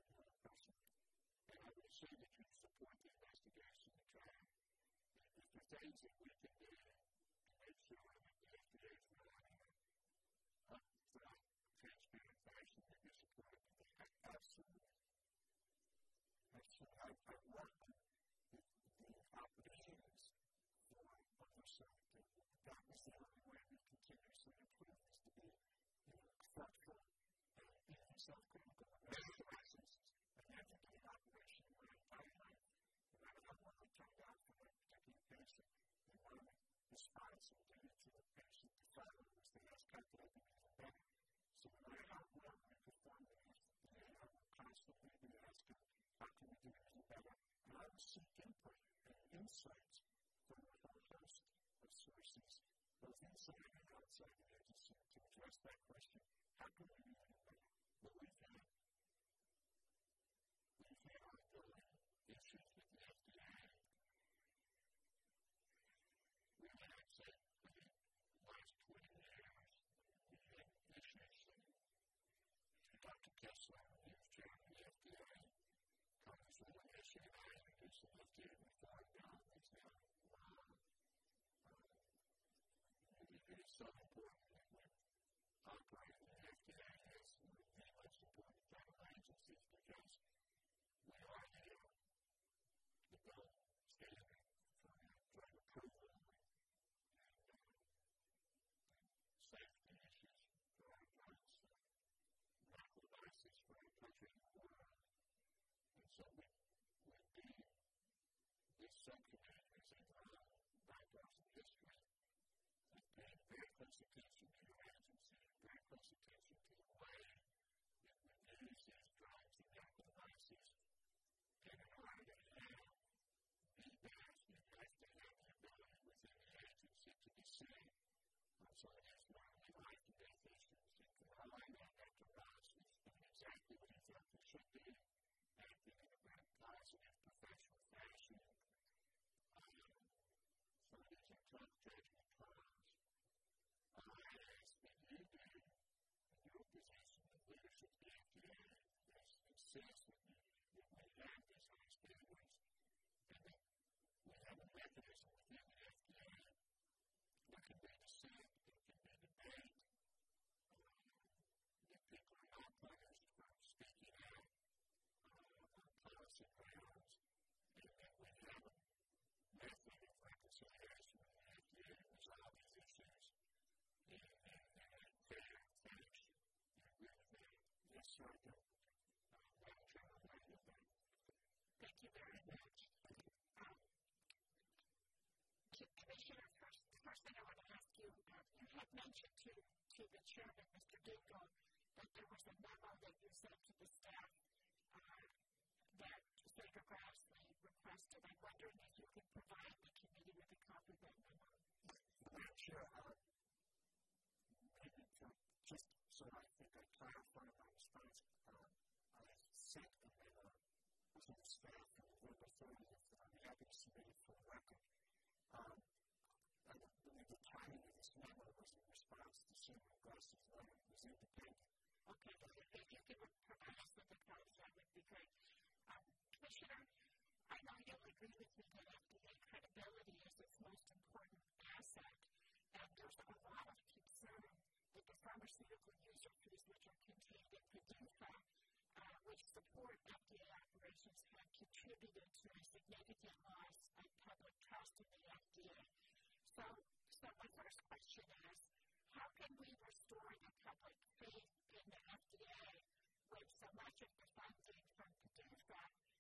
things that we can do to make sure that the FDA is running upfront, transparent fashion that you're supporting? Absolutely. Actually, I work the operations for Oversight. That was the only way we continuously improve is to be thoughtful and self-critical in our processes. And that's a good operation in my entire life. No matter how well it turned out for a particular patient, the environment response and duty to the patient to follow was the most calculated even better. So no matter how well we perform the FDA, I will constantly be asking, how can we do it even better? And I will seek input and insights from a whole host of sources, both inside and outside the agency, to address that question. How can we do it even better? Well, we've had ongoing issues with the FDA. We've had, say, for the last 20 years, we've had issues Dr. Kessler, who was chairman of the FDA, Congresswoman Eschenbach introduced the FDA reform bill. It's now it is so important that we operate in the FDA as the most important federal agencies because we are the gold standard for drug approval and safety issues for our drugs, medical devices for our country and the world. And so this subcommittee has a long bipartisan history of paying very close attention to your agency, very close attention to the way it reviews these drugs and medical devices. And in order to have the best, you have to have the ability within the agency to decide on some of these normally life and death issues. And to rely on Dr. Ross is doing exactly what he thought he should be, acting in a very positive, professional fashion. Some of these are tough judgment calls. I ask that you do, in your position of leadership of the FDA, insist that we have these high standards and that we have a mechanism within the FDA that can be dissent, that can be debate, that people are not punished for speaking out on policy grounds, and that we have a method of reconciliation with the FDA to resolve these issues in a fair fashion. You agree with that? Yes, sir, I do. Madam Chairman, I do that. Thank you very much. Commissioner, the first thing I want to ask you, you had mentioned to the chairman, Mr. Gingle, that there was a memo that you sent to the staff that Senator Grassley requested. I'm wondering if you could provide the committee with a copy of that memo. Sure. Maybe just so I think I clarify my response, I sent a memo to the staff on November 30th. I'm happy to submit it for the record. I believe the timing of this memo was in response to Senator Grassley's letter. It was independent. Okay, if you could provide us with a copy, that would be great. Commissioner, I know you'll agree with me that FDA credibility is its most important asset, and there's a lot of concern that the pharmaceutical user fees which are contained in PDUFA, which support FDA operations, have contributed to a significant loss of public trust in the FDA. So my first question is, how can we restore the public faith in the FDA when so much of the funding from PDUFA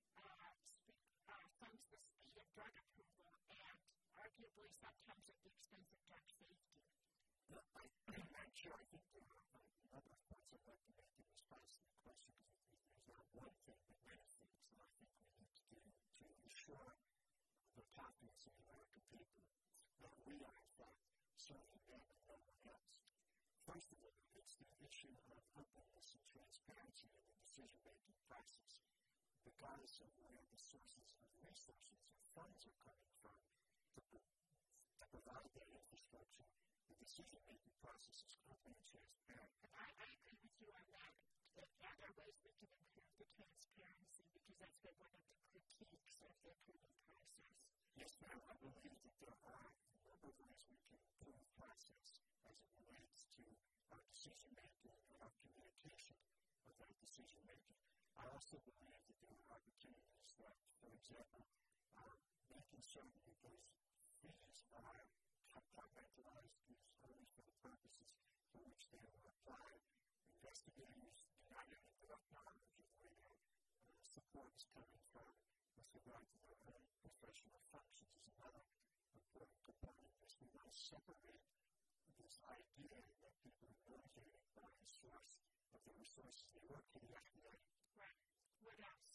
funds the speed of drug approval and arguably sometimes at the expense of drug safety? I'm sure I think there are a number of points I'd like to make in response to the question. There's not one thing, but many things that I think we need to do to ensure the confidence in the American people that we are, in fact, serving them and no one else. First of all, it's the issue of openness and transparency in the decision-making process, regardless of where the sources of resources or funds are coming from to provide that infrastructure. The decision-making process is open and transparent. And I agree with you on that. There are ways we can improve the transparency because that's been one of the critiques of the approval process. Yes, ma'am. I believe that there are a number of ways we can improve the process as it relates to our decision-making and our communication of that decision-making. I also believe that there are opportunities that, for example, making certain that those fees are compartmentalized only for the purposes for which they were applied. Investigators do not have enough knowledge of where their support is coming from with regard to their own professional functions is another important component of this. We want to separate this idea that people are motivated by the source of the resources they work for the FDA. Right. What else?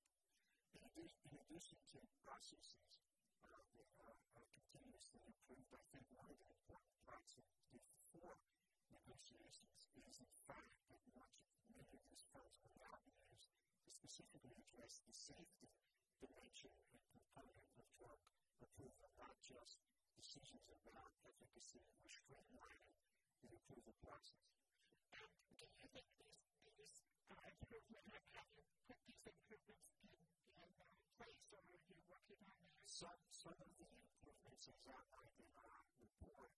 In addition to processes that are continuously improved, I think one of the important parts of the before negotiations is the fact that many of these funds will now be used to specifically address the safety dimension and component of drug approval, not just decisions about efficacy or streamlining the approval process. And do you think these improvements, have you put these improvements in place, or are you working on them? Some of the improvements as outlined in our report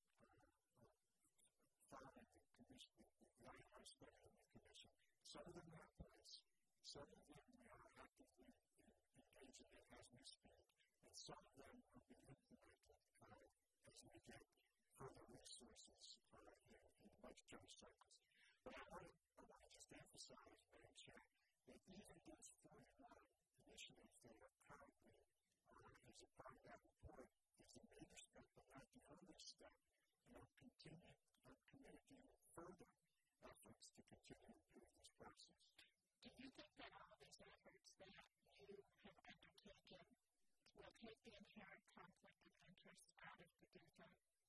following the commission, the IR study of the commission, some of them are in place, some of them we are actively engaging in as we speak, and some of them will be implemented as we get further resources in budgetary cycles. But I want to just emphasize, Madam Chair, that even those 41 initiatives that are currently as a part of that report is a major step, but not the only step. And I'm committed to further efforts to continue to improve this process. Do you think that all these efforts that you have undertaken will take the inherent conflict of interest out of the data?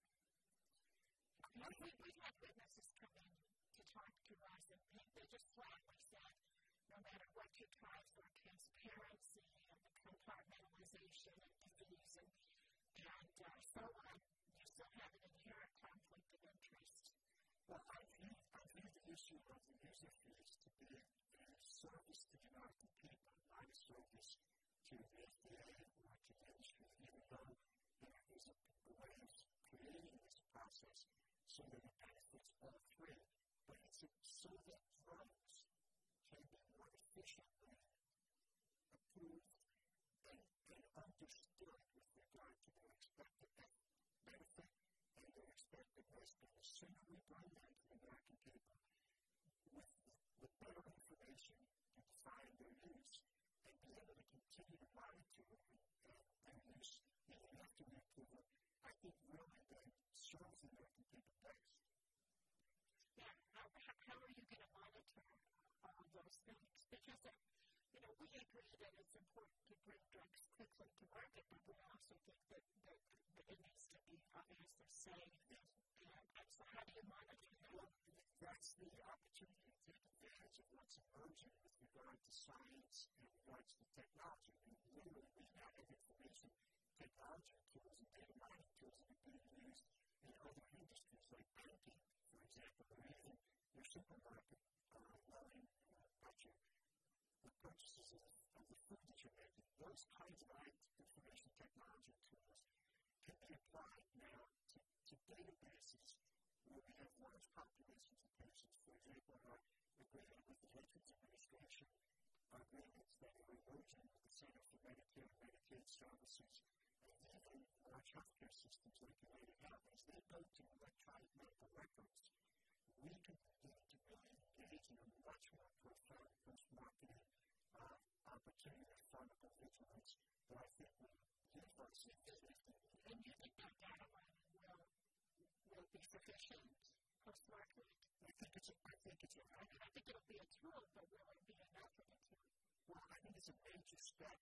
We've had witnesses come in to talk to us, and they just flatly said, no matter what you try for transparency and the compartmentalization of disease and so on, you still have an inherent conflict of interest. Well, I view the issue of the user fees to be a service to the American people, not a service to the FDA or to the industry, even though there is a way of creating this process so that it benefits all three. But it's so that drugs can be more efficiently approved and understood with regard to their expected benefit and their expected risk. And the sooner we bring them to the American people with better information to define their use and be able to continue to monitor their use even after we approve it, I think really then serves the American people best. Yeah, how are you going to monitor all of those things? Because, we agree that it's important to bring drugs quickly to market, but we also think that it needs to be obviously safe. And so how do you monitor that? Well, that's the opportunity to take advantage of what's emerging with regard to science and regards to technology. And literally, we now have information technology tools and data mining tools that are being used in other industries like banking, for example, or even your supermarket knowing about the purchases of the food that you're making. Those kinds of information technology tools can be applied now to databases where we have large populations of patients. For example, our agreement with the Veterans Administration, our agreements that are emerging with the Center for Medicare and Medicaid Services, and even large healthcare systems like United Health, as they go to electronic medical records, we can begin to really engage in a much more profound post-marketing opportunity of pharmacovigilance that I think will give us safety. And you think that data mining will be sufficient post-marketing? I think it'll be a tool, but will it be enough of a tool? Well, I think it's a major step.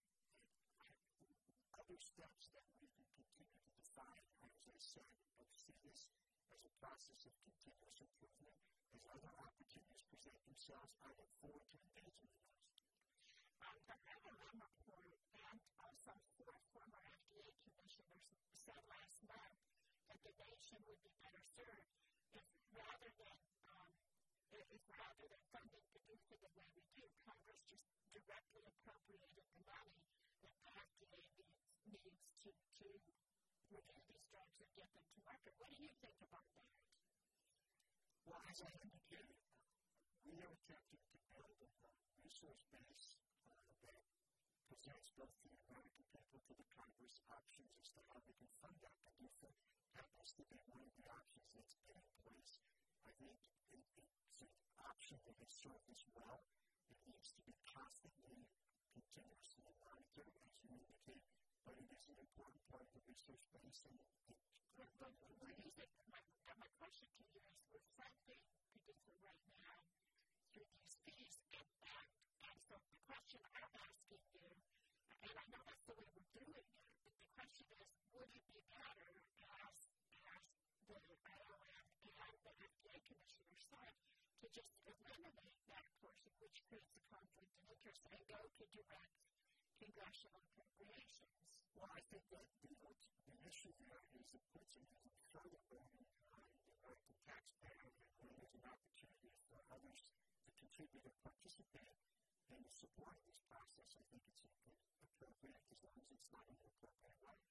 Other steps that we can continue to define, as I said, I see this as a process of continuous improvement. As other opportunities present themselves, I look forward to engaging with those. The Rayburn report and also four former FDA commissioners said last month that the nation would be better served if rather than funding PDUFA the way we do, Congress just directly appropriated the money that the FDA needs to review these drugs and get them to market. What do you think about that? Well, as I indicated, we are attempting to build a resource base that presents both the American people to the Congress options as to how we can fund that. But if it happens to be one of the options that's been in place, I think it's an option that has served us well. It needs to be constantly, continuously monitored, as you indicate, but it is an important part of the resource base. And my question to you is, we're funding PDUFA right now through these fees, and so the question I'm asking you, and I know that's the way we're doing it, but the question is, would it be better, as the IOM and the FDA commissioner said, to just eliminate that portion, which creates a conflict of interest, and go to direct congressional appropriations? Well, I think that the issue there is it puts an even further burden on the American taxpayer, and when there's an opportunity for others to contribute or participate in the support of this process, I think it's appropriate as long as it's not in an appropriate way.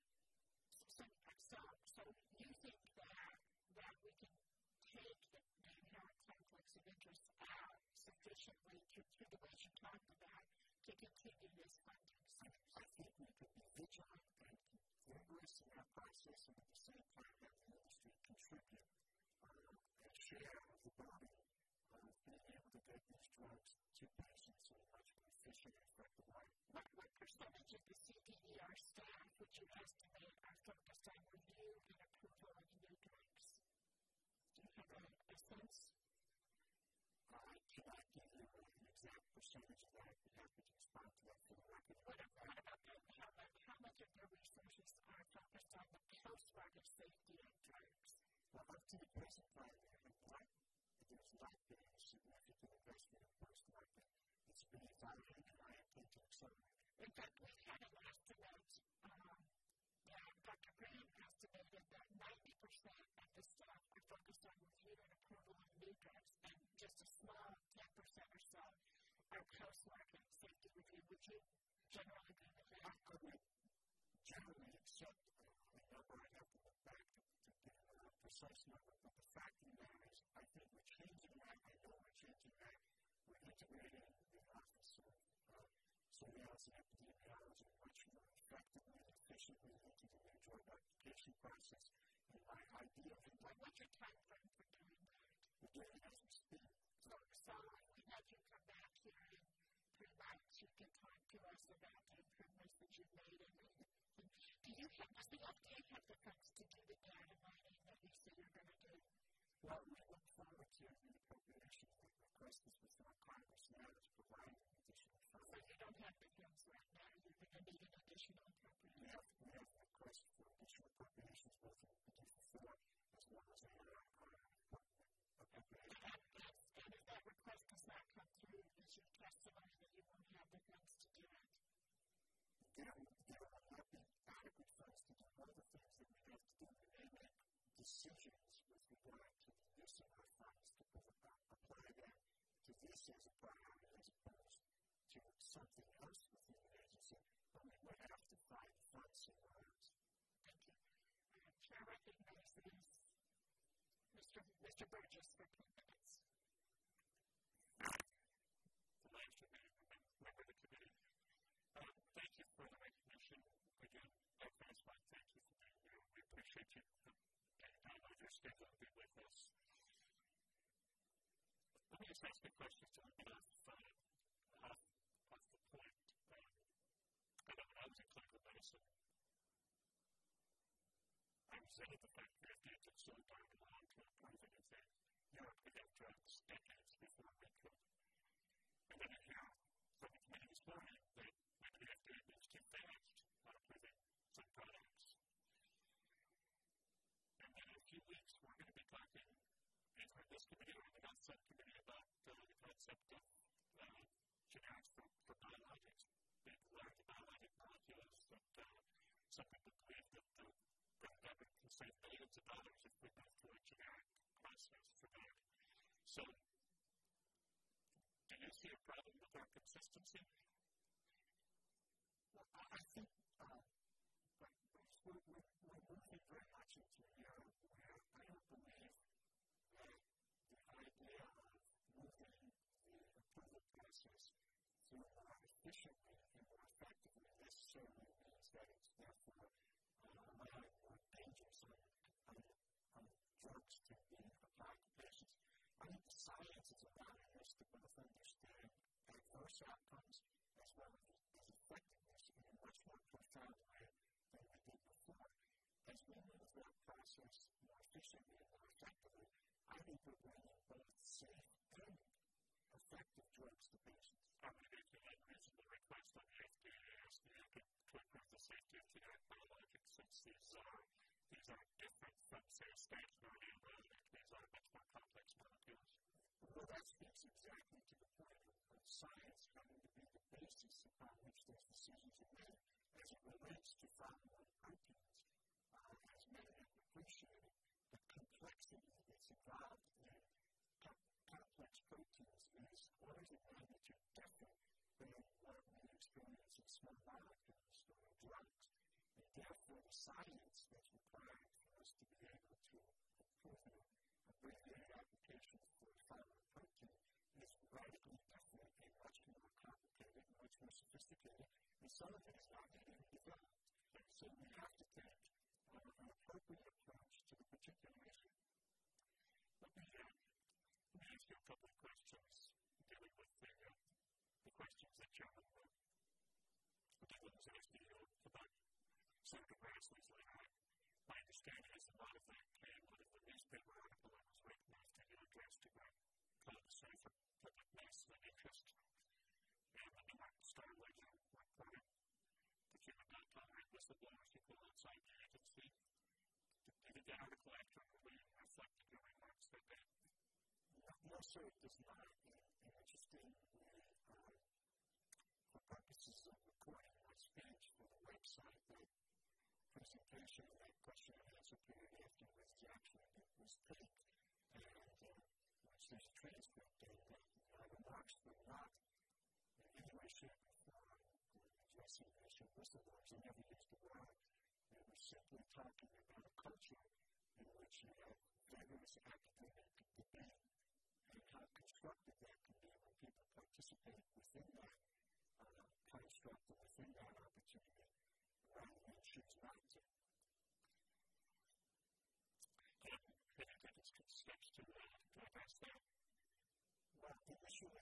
So you think that we can take the inherent conflicts of interest out sufficiently through the ways you talked about to continue this funding? I think we could be vigilant and vigorous in our process, and at the same time have the industry contribute and share of the burden of being able to get these drugs to patients in a much more efficient and effective way. What percentage of the CDER staff would you estimate are focused on review and approval of new drugs? Do you have a sense? I cannot give you an exact percentage of that. I'd be happy to respond to that for the record. What about how much of their resources are focused on the post-market safety of drugs? Well, up to the present time, there's not been a significant investment in post-market. It's been evaluated, and I intend to accelerate. In fact, we've had an estimate that Dr. Graham estimated that 90% of the staff are focused on review and approval of new drugs, and just a small 10% or so are post-market safety review. Would you generally agree with that? I would generally accept a number. I'd have to look back to give a precise number, but the fact of the matter is, I think we're changing that. I know we're changing that. We're integrating the Office of Surveillance and Epidemiology much more effectively and efficiently into the new drug application process. And my idea of it, what's your time frame for doing that? We're doing it as we speak. So we have you come back here in 3 months. You can talk to us about the improvements that you've made. Does the FDA have the funds to do the data mining that you say you're going to do? Well, we look forward to the appropriation request that's before Congress now to provide additional funds. So you don't have the funds right now. You're going to need an additional appropriation. We have a request for additional appropriations both in PDUFA 4 as well as in our appropriation. And if that request does not come through, is your testimony that you won't have the funds to do it? There will not be adequate funds to do all the things that we have to do. We may make decisions with regard to the use of our funds to apply them to this as a priority as opposed to something else within the agency, but we would have to find funds somewhere else. Thank you. Chair recognizes Mr. Burgess for 10 minutes. The last member of the committee. Thank you for the recognition. Again, likewise, Mike, thank you for being here. We appreciate you taking time out of your schedule to be with us. Let me just ask a question to a bit off the point. I know when I was in clinical medicine, I resented the fact that FDA took so darn long to approve anything. Europe could have drugs decades before we could. And then I hear from the committee this morning that maybe the FDA moves too fast on approving some products. And then in a few weeks, we're going to be talking either in this committee or in the health subcommittee about the concept of generics for biologics. They've learned biologic molecules that some people believe that the government can save billions of dollars if we go through a generic process for that. So, do you see a problem with our consistency? Well, I think we're moving very much into an era where I don't believe that the idea of moving the approval process through more efficiently and more effectively necessarily means that it's therefore allowing more dangers on drugs to be applied to patients. I think the science is allowing us to both understand adverse outcomes as well as effectiveness in a much more profound way than we did before. As we move that process more efficiently and more effectively, I think we're bringing both safe and effective drugs to patients. I would make an unreasonable request on the FDA asking you to improve the safety of generic biologics since these are different from, say, stationary antibiotic. These are much more complex molecules. Well, that speaks exactly to the point of science having to be the basis upon which those decisions are made as it relates to following proteins. As many have appreciated, the complexity that's involved in complex proteins is orders of magnitude different than what we experience in small molecules or drugs. And therefore, the science that's required for us to be able to approve an abbreviated application for a following protein is radically different and much more complicated and much more sophisticated, and some of it is not yet even developed. So we have to take an appropriate approach to the particular issue. Let me ask you a couple of questions dealing with the questions that John was asking you about Senator Grassley's letter. My understanding is a lot of that came out of the newspaper article that was written after you addressed to Congress for public mass and interest. And the New York Star Ledger reported that you would not tolerate whistleblowers who go outside the agency. Did that article actually reflect your remarks that day? No, sir, it does not. And interestingly, for purposes of recording my speech for the website, that presentation, that question and answer period afterwards was taped, and which there's a transcript, and my remarks were not in any way, shape, or form addressing the issue of whistleblowers. I never used the word. It was simply talking about a culture in which you have vigorous academic debate and how constructive that can be when people participate within that construct and within that opportunity rather than choose not to. Have you taken steps to address that? Well, initially,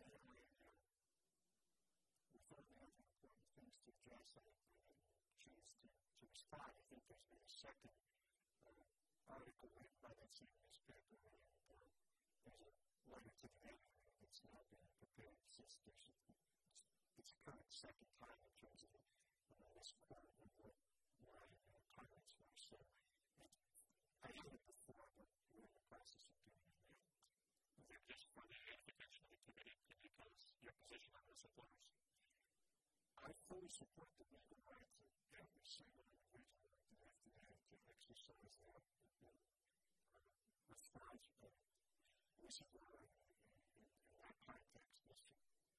we thought we had important things to address. I didn't choose to respond. I think there's been a second article written by that same newspaper, and there's a letter to the editor that's now being prepared since it's occurred the second time in terms of this quarter of what my comments were. So I had it before, but we're in the process of doing it now. Just for the edification of the committee, can you tell us your position on whistleblowers? I fully support the legal rights of every single individual at the FDA to exercise their responsible whistleblower in that context, Mr.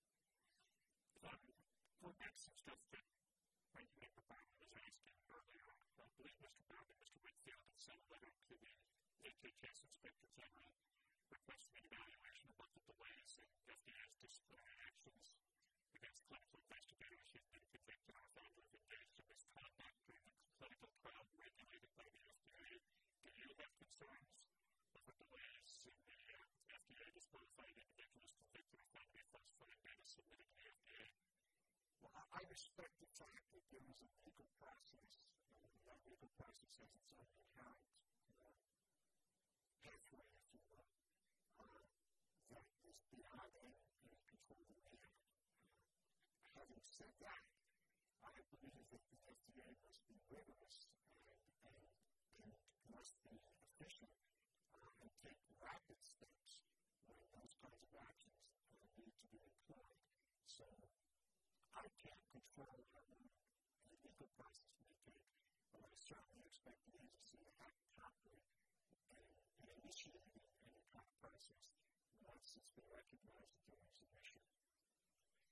Going back to some stuff that Member Brown was asking earlier, I believe Mr. Brown and Mr. Whitfield have sent a letter to the HHS Inspector General requesting an evaluation of what the delays in FDA's disciplinary actions against clinical investigators who've been convicted or found to have engaged in misconduct during the clinical trial regulated by the FDA. Do you have concerns over delays in the FDA disqualifying individuals convicted or found to be falsifying data submitted to the FDA? Well, I respect the fact that there is a legal process, and that legal process has its own inherent pathway, if you will, that is beyond any control that we have. Having said that, I believe that the FDA must be rigorous and must be efficient and take rapid steps when those kinds of actions need to be employed. So I can't control how the legal process may take, but I certainly expect the agency to act promptly and initiate any kind of process once it's been recognized that there is an issue.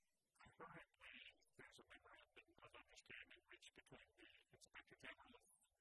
Currently, there's a memorandum of understanding reached between the Inspector General of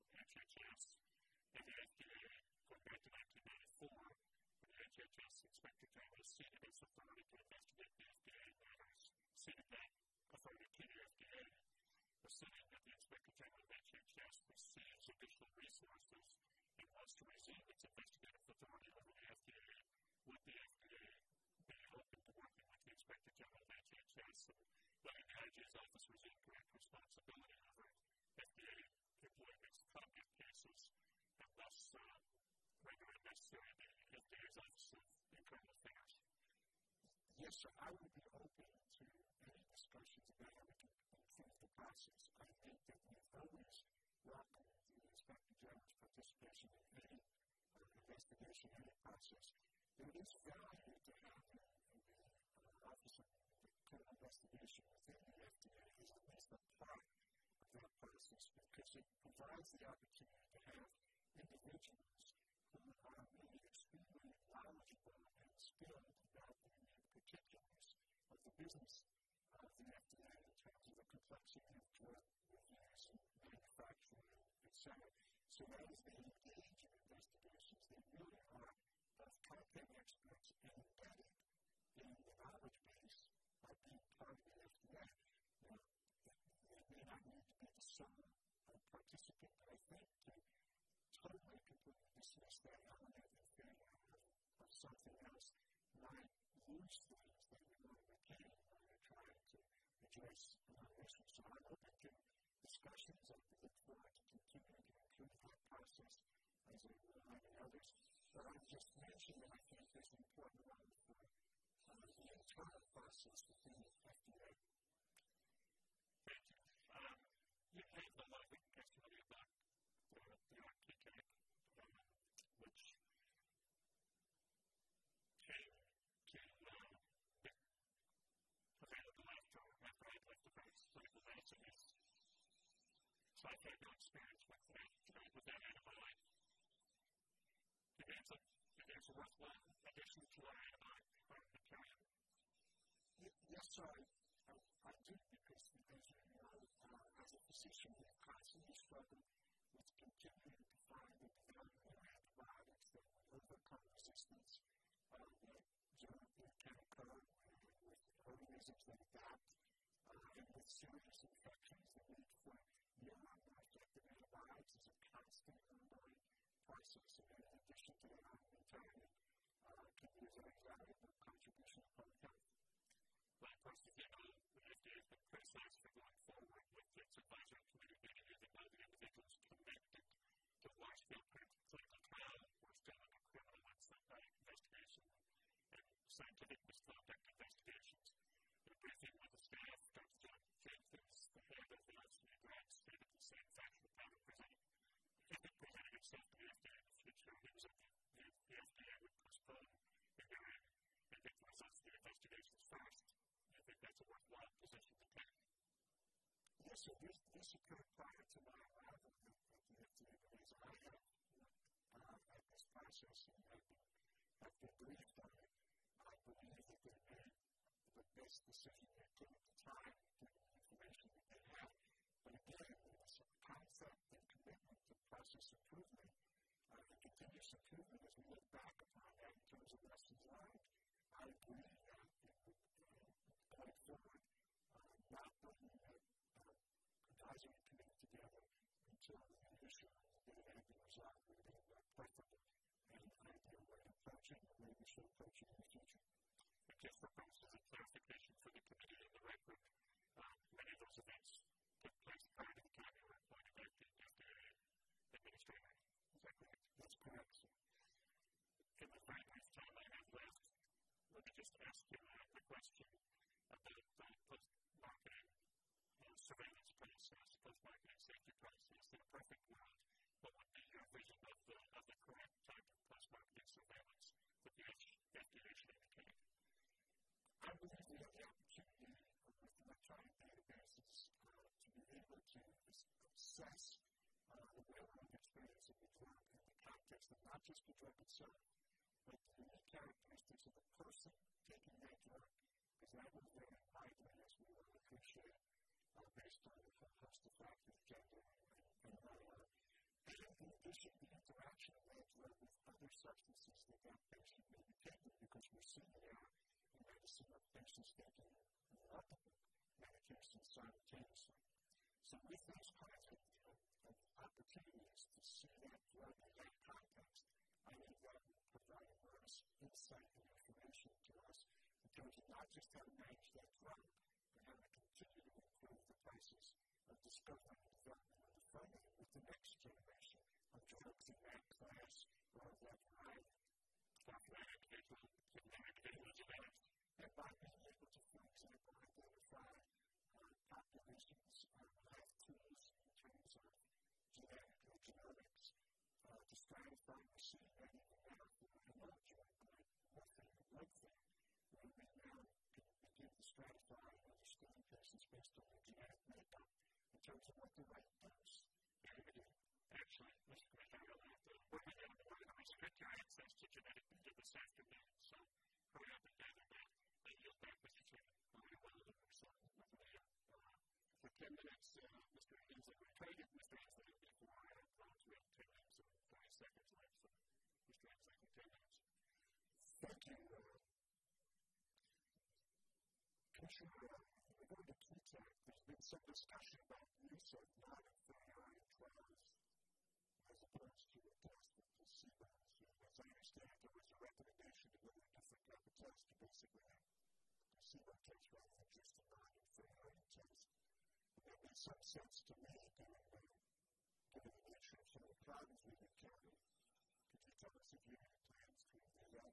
HHS and the FDA, going back to 1994, when the HHS Inspector General ceded its authority to investigate the FDA matters, ceded that authority to the FDA, assuming that the Inspector General of HHS receives additional resources and wants to resume its investigative authority over the FDA, would the FDA be open to working with the Inspector General of HHS and letting the IG's office resume direct responsibility over FDA employee misconduct cases and thus render it necessary the FDA's Office of Internal Affairs? Yes, sir. I would be open to any discussions about how we can improve the process. I think that we've always welcomed the Inspector General's participation in any investigation, any process. There is value to having the Office of Internal Investigation within the FDA as at least a part of that process because it provides the opportunity to have individuals who are really extremely knowledgeable and skilled about the particulars of the business of the FDA in terms of the complexity of drug reviews and manufacturing, etc. So as they engage in investigations, they really are both content experts and embedded in the knowledge base by being part of the FDA. Now, they may not need to be the sole participant, but I think to totally completely dismiss that element in favor of something else might lose things that we want to retain when we're trying to address issues. So I'm open to discussions. I look forward to continuing to improve that process as I will many others. But I just mentioned that I think there's an important role for the internal process within the FDA. Thank you. You have a lot of testimony about the architect, which came to available after I left the clinical medicine. So I've had no experience with that antibiotic. It's a worthwhile addition to our antibiotic armamentarium. Yes, sir. I do because as you know, as a physician, we constantly struggle with continuing to find and develop new antibiotics that will overcome resistance that can occur with organisms that adapt and with serious infections. The need for new and more effective antibiotics is a constant ongoing process, and in addition to the armamentarium, can be a very valuable contribution to public health. Well, of course, as you know, the FDA has been criticized for going forward with its advisory committee meeting using all the individuals connected to the large-scale clinical trial who are still under criminal investigation and scientific misconduct investigations. In a briefing with the staff, Dr. John Jenkins, the head of the FDA drugs, stated the same factual pattern presenting itself to the FDA in the future. He was at the FDA would postpone the hearing and get the results of the investigations first. I think that's a worthwhile position to take. Yes, sir. This occurred prior to my arrival at the FDA because I have looked at this process and have been briefed on it. I believe that they made the best decision they could at the time, given the information that they had. But again, this concept and commitment to process improvement and continuous improvement as we look back upon that in terms of lessons learned, I agree that going forward, not bringing that advisory committee together until the issue had been resolved would have been preferable and an ideal way to approach it and the way we should approach it in the future. And just for purposes of clarification for the committee and the record, many of those events took place prior to the time you were appointed by the FDA administrator. Is that correct? That's correct, sir. In the very brief time I have left, let me just ask you a question about the post-marketing surveillance process, post-marketing safety process. In a perfect world, what would be your vision of the correct type of post-marketing surveillance that the FDA should indicate? I believe we have the opportunity with electronic databases to be able to assess the real-world experience of the drug in the context of not just the drug itself, but the unique characteristics of the person taking that drug, because that will vary widely, as we will appreciate, based on a host of factors, gender, and other And in addition, the interaction of that drug with other substances that patient may be taking, because we're seeing now in medicine of patients taking multiple medications simultaneously. So with those kinds of opportunities to see that drug in that context, I think that will provide enormous insight and information to us in terms of not just how to manage that drug, but how to continue to improve the process of discovery and development and refinement with the next generation of drugs in that class or that variety. And by being able to, for example, identify populations of life tools in terms of genetic or genomics to stratify machine learning and now for an old drug like morphine and blood thin, where we now can begin to stratify and understand patients based on their genetic makeup in terms of what the right dose. Actually, Mr. McDonald, we're going to restrict your access to genetic data this afternoon, so hurry up and gather that. I yield back, Mr. Chairman. Very well, so for 10 minutes, Mr. Hensley, we're trying to get Mr. Hensley before I have we have 10 minutes and 40 seconds left, so Mr. Hensley for 10 minutes. Thank you. Commissioner, regarding the TTAC, there's been some discussion about the use of non-inferiority trials as opposed to a test with placebos. As I understand, there was a recommendation to go to a different type of test to basically have a placebo test rather than just a non-inferiority test. And that makes some sense to me, given the nature of some of the problems we've encountered. Could you tell us if you have plans to do that?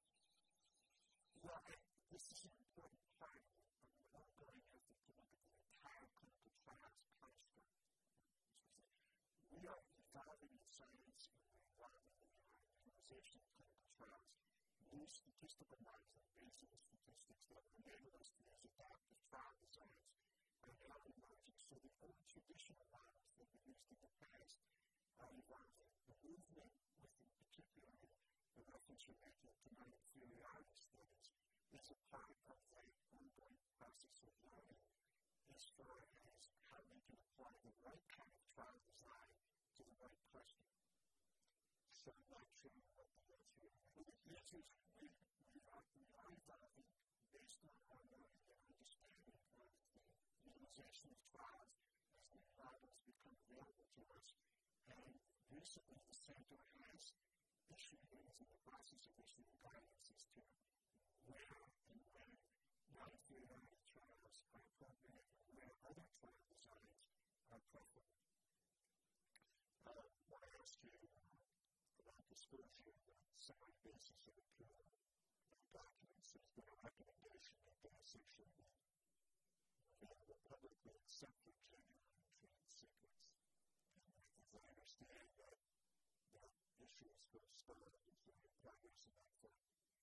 Well, this is an important part of an ongoing effort to look at the entire clinical trials construct. We are evolving in science and we're evolving in the utilization of clinical trials. New statistical models and Bayesian statistics that will enable us to use adaptive trial designs are now emerging. So the old traditional models that we used in the past are evolving. The movement within particularly the referential method to non-inferiority studies is a part of the ongoing process of learning as far as how we can apply the right kind of trial design to the right question. So I'm not sure what the answer is. The answer is we are evolving based on our learning and understanding of the utilization of trials as new models become available to us. And recently the Center has issued and is in the process of issuing guidance as to where and when non-inferiority trials are appropriate and where other trial designs are preferable. I want to ask you about disclosure of the summary basis of approval documents. There's been a recommendation that they essentially be available publicly except for genuine trade secrets. And as I understand that issue is still started, is there any progress in that front?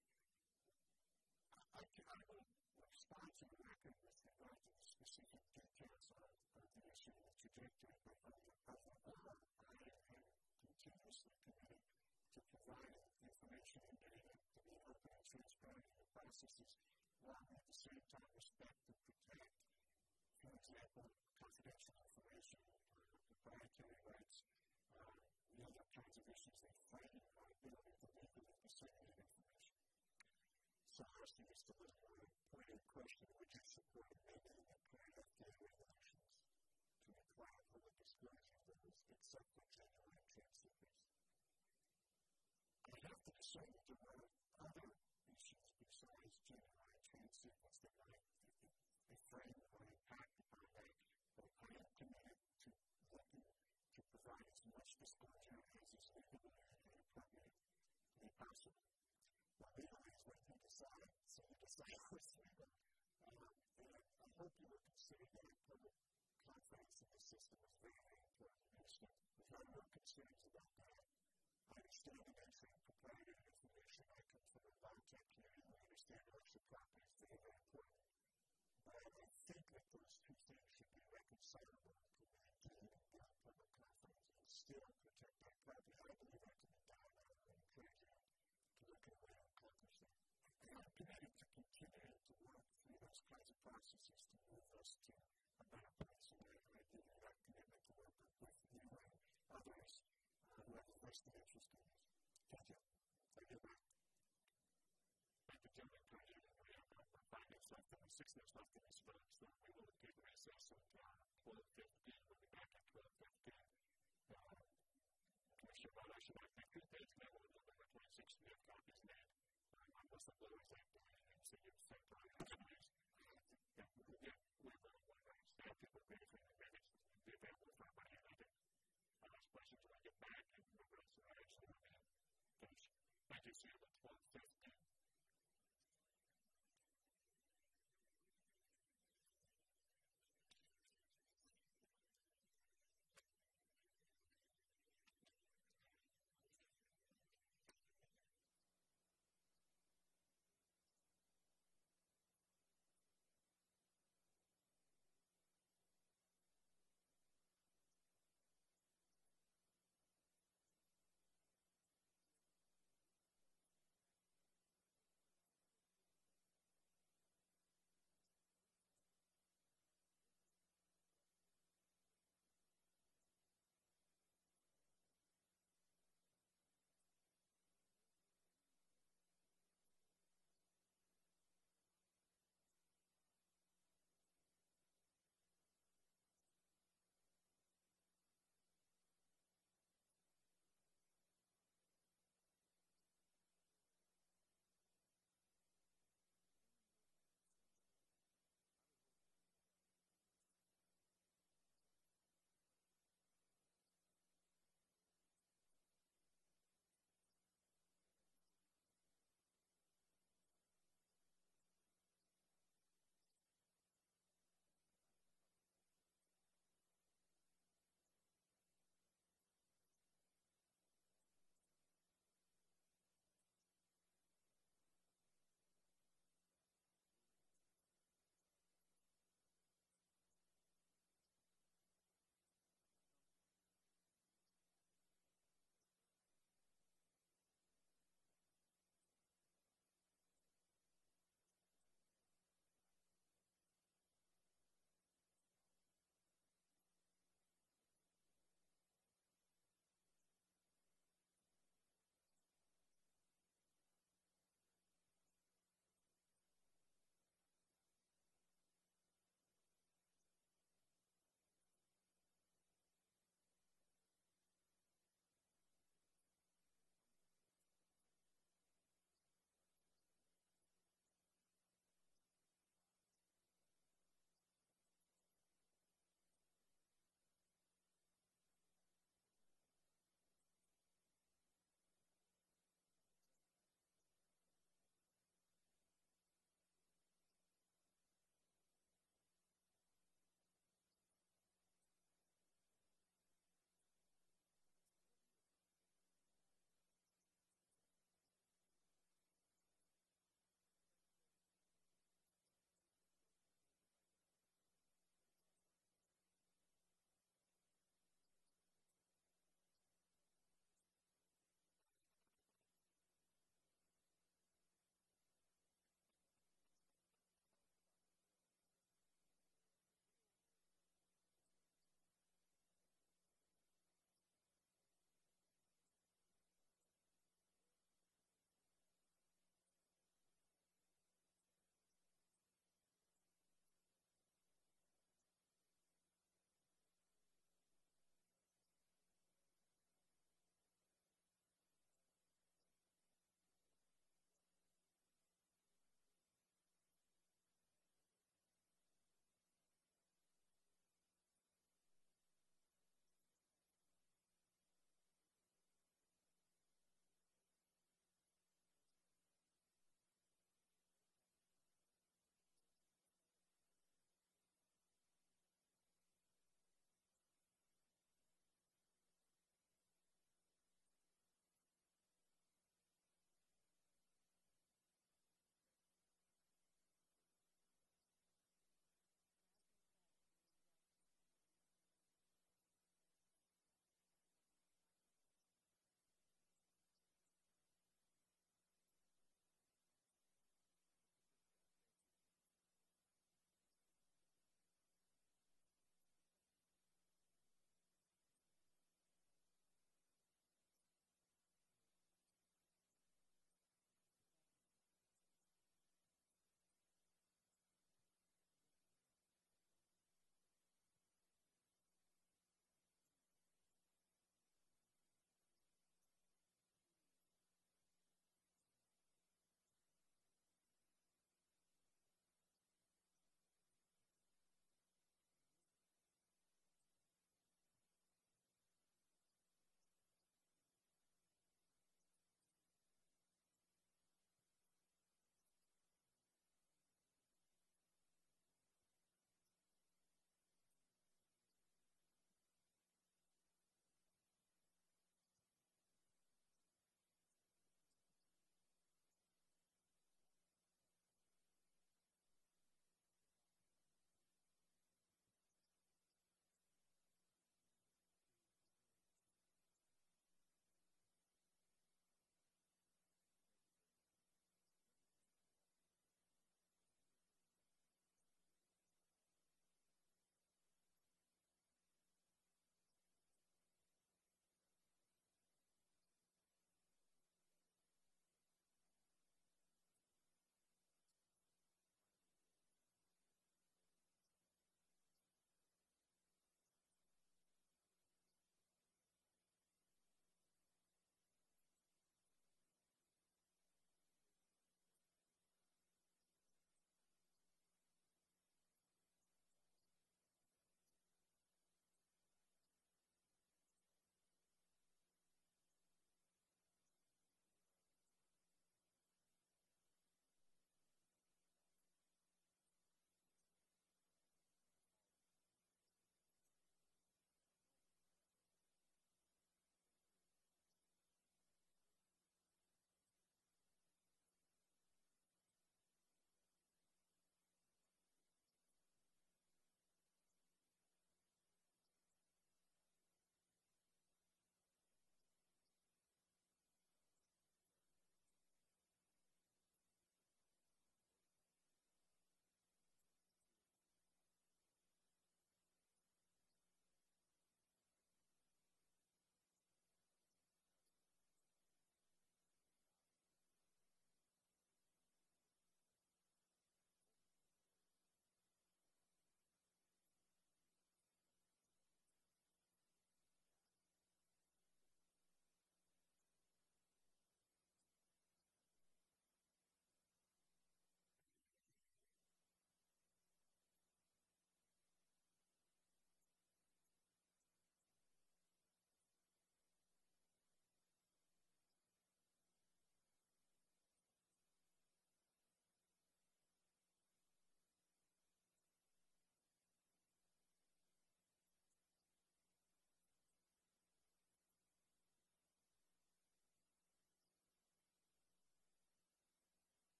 I will respond to the record with regard to the specific details of the issue and the trajectory, but overall, I am continuously committed to providing information and data to be open and transparent in the processes, while at the same time respect and protect, for example, confidential information, proprietary rights, the other kinds of issues that frame our ability to legally disseminate information. So I ask you just a little more pointed question. Would you support amending the current FDA regulations to require public disclosure of those except for genuine trade secrets? I have to assume that there are other issues besides genuine trade secrets that might frame or impact upon that, but I am committed to looking to provide as much disclosure as is legally and appropriately possible. Well, legally is what you decide, so you decide what's legal. And I hope you will consider that public confidence in the system is very, very important. There's no concerns about that. I understand the nature of proprietary information. I come from a biotech community. We understand intellectual property is very, very important. But I think that those two things should be reconcilable to maintain and build public confidence and still protect that property. I believe that can be done, and I encourage you to look at a way to accomplish that. And I'm committed to continuing to work through those kinds of processes to move us to a better place. And I give you that commitment to work with you and others best interest in us. Thank you. Thank you, Brett. Thank you, gentlemen, for your findings left in the 6 minutes left in this vote, so we will take a recess until 12:15. We'll be back at 12:15. Commissioner Ball, I should like to thank you today. We'll November 26th. We have copies made on Whistleblowers Act and City of St. Paul.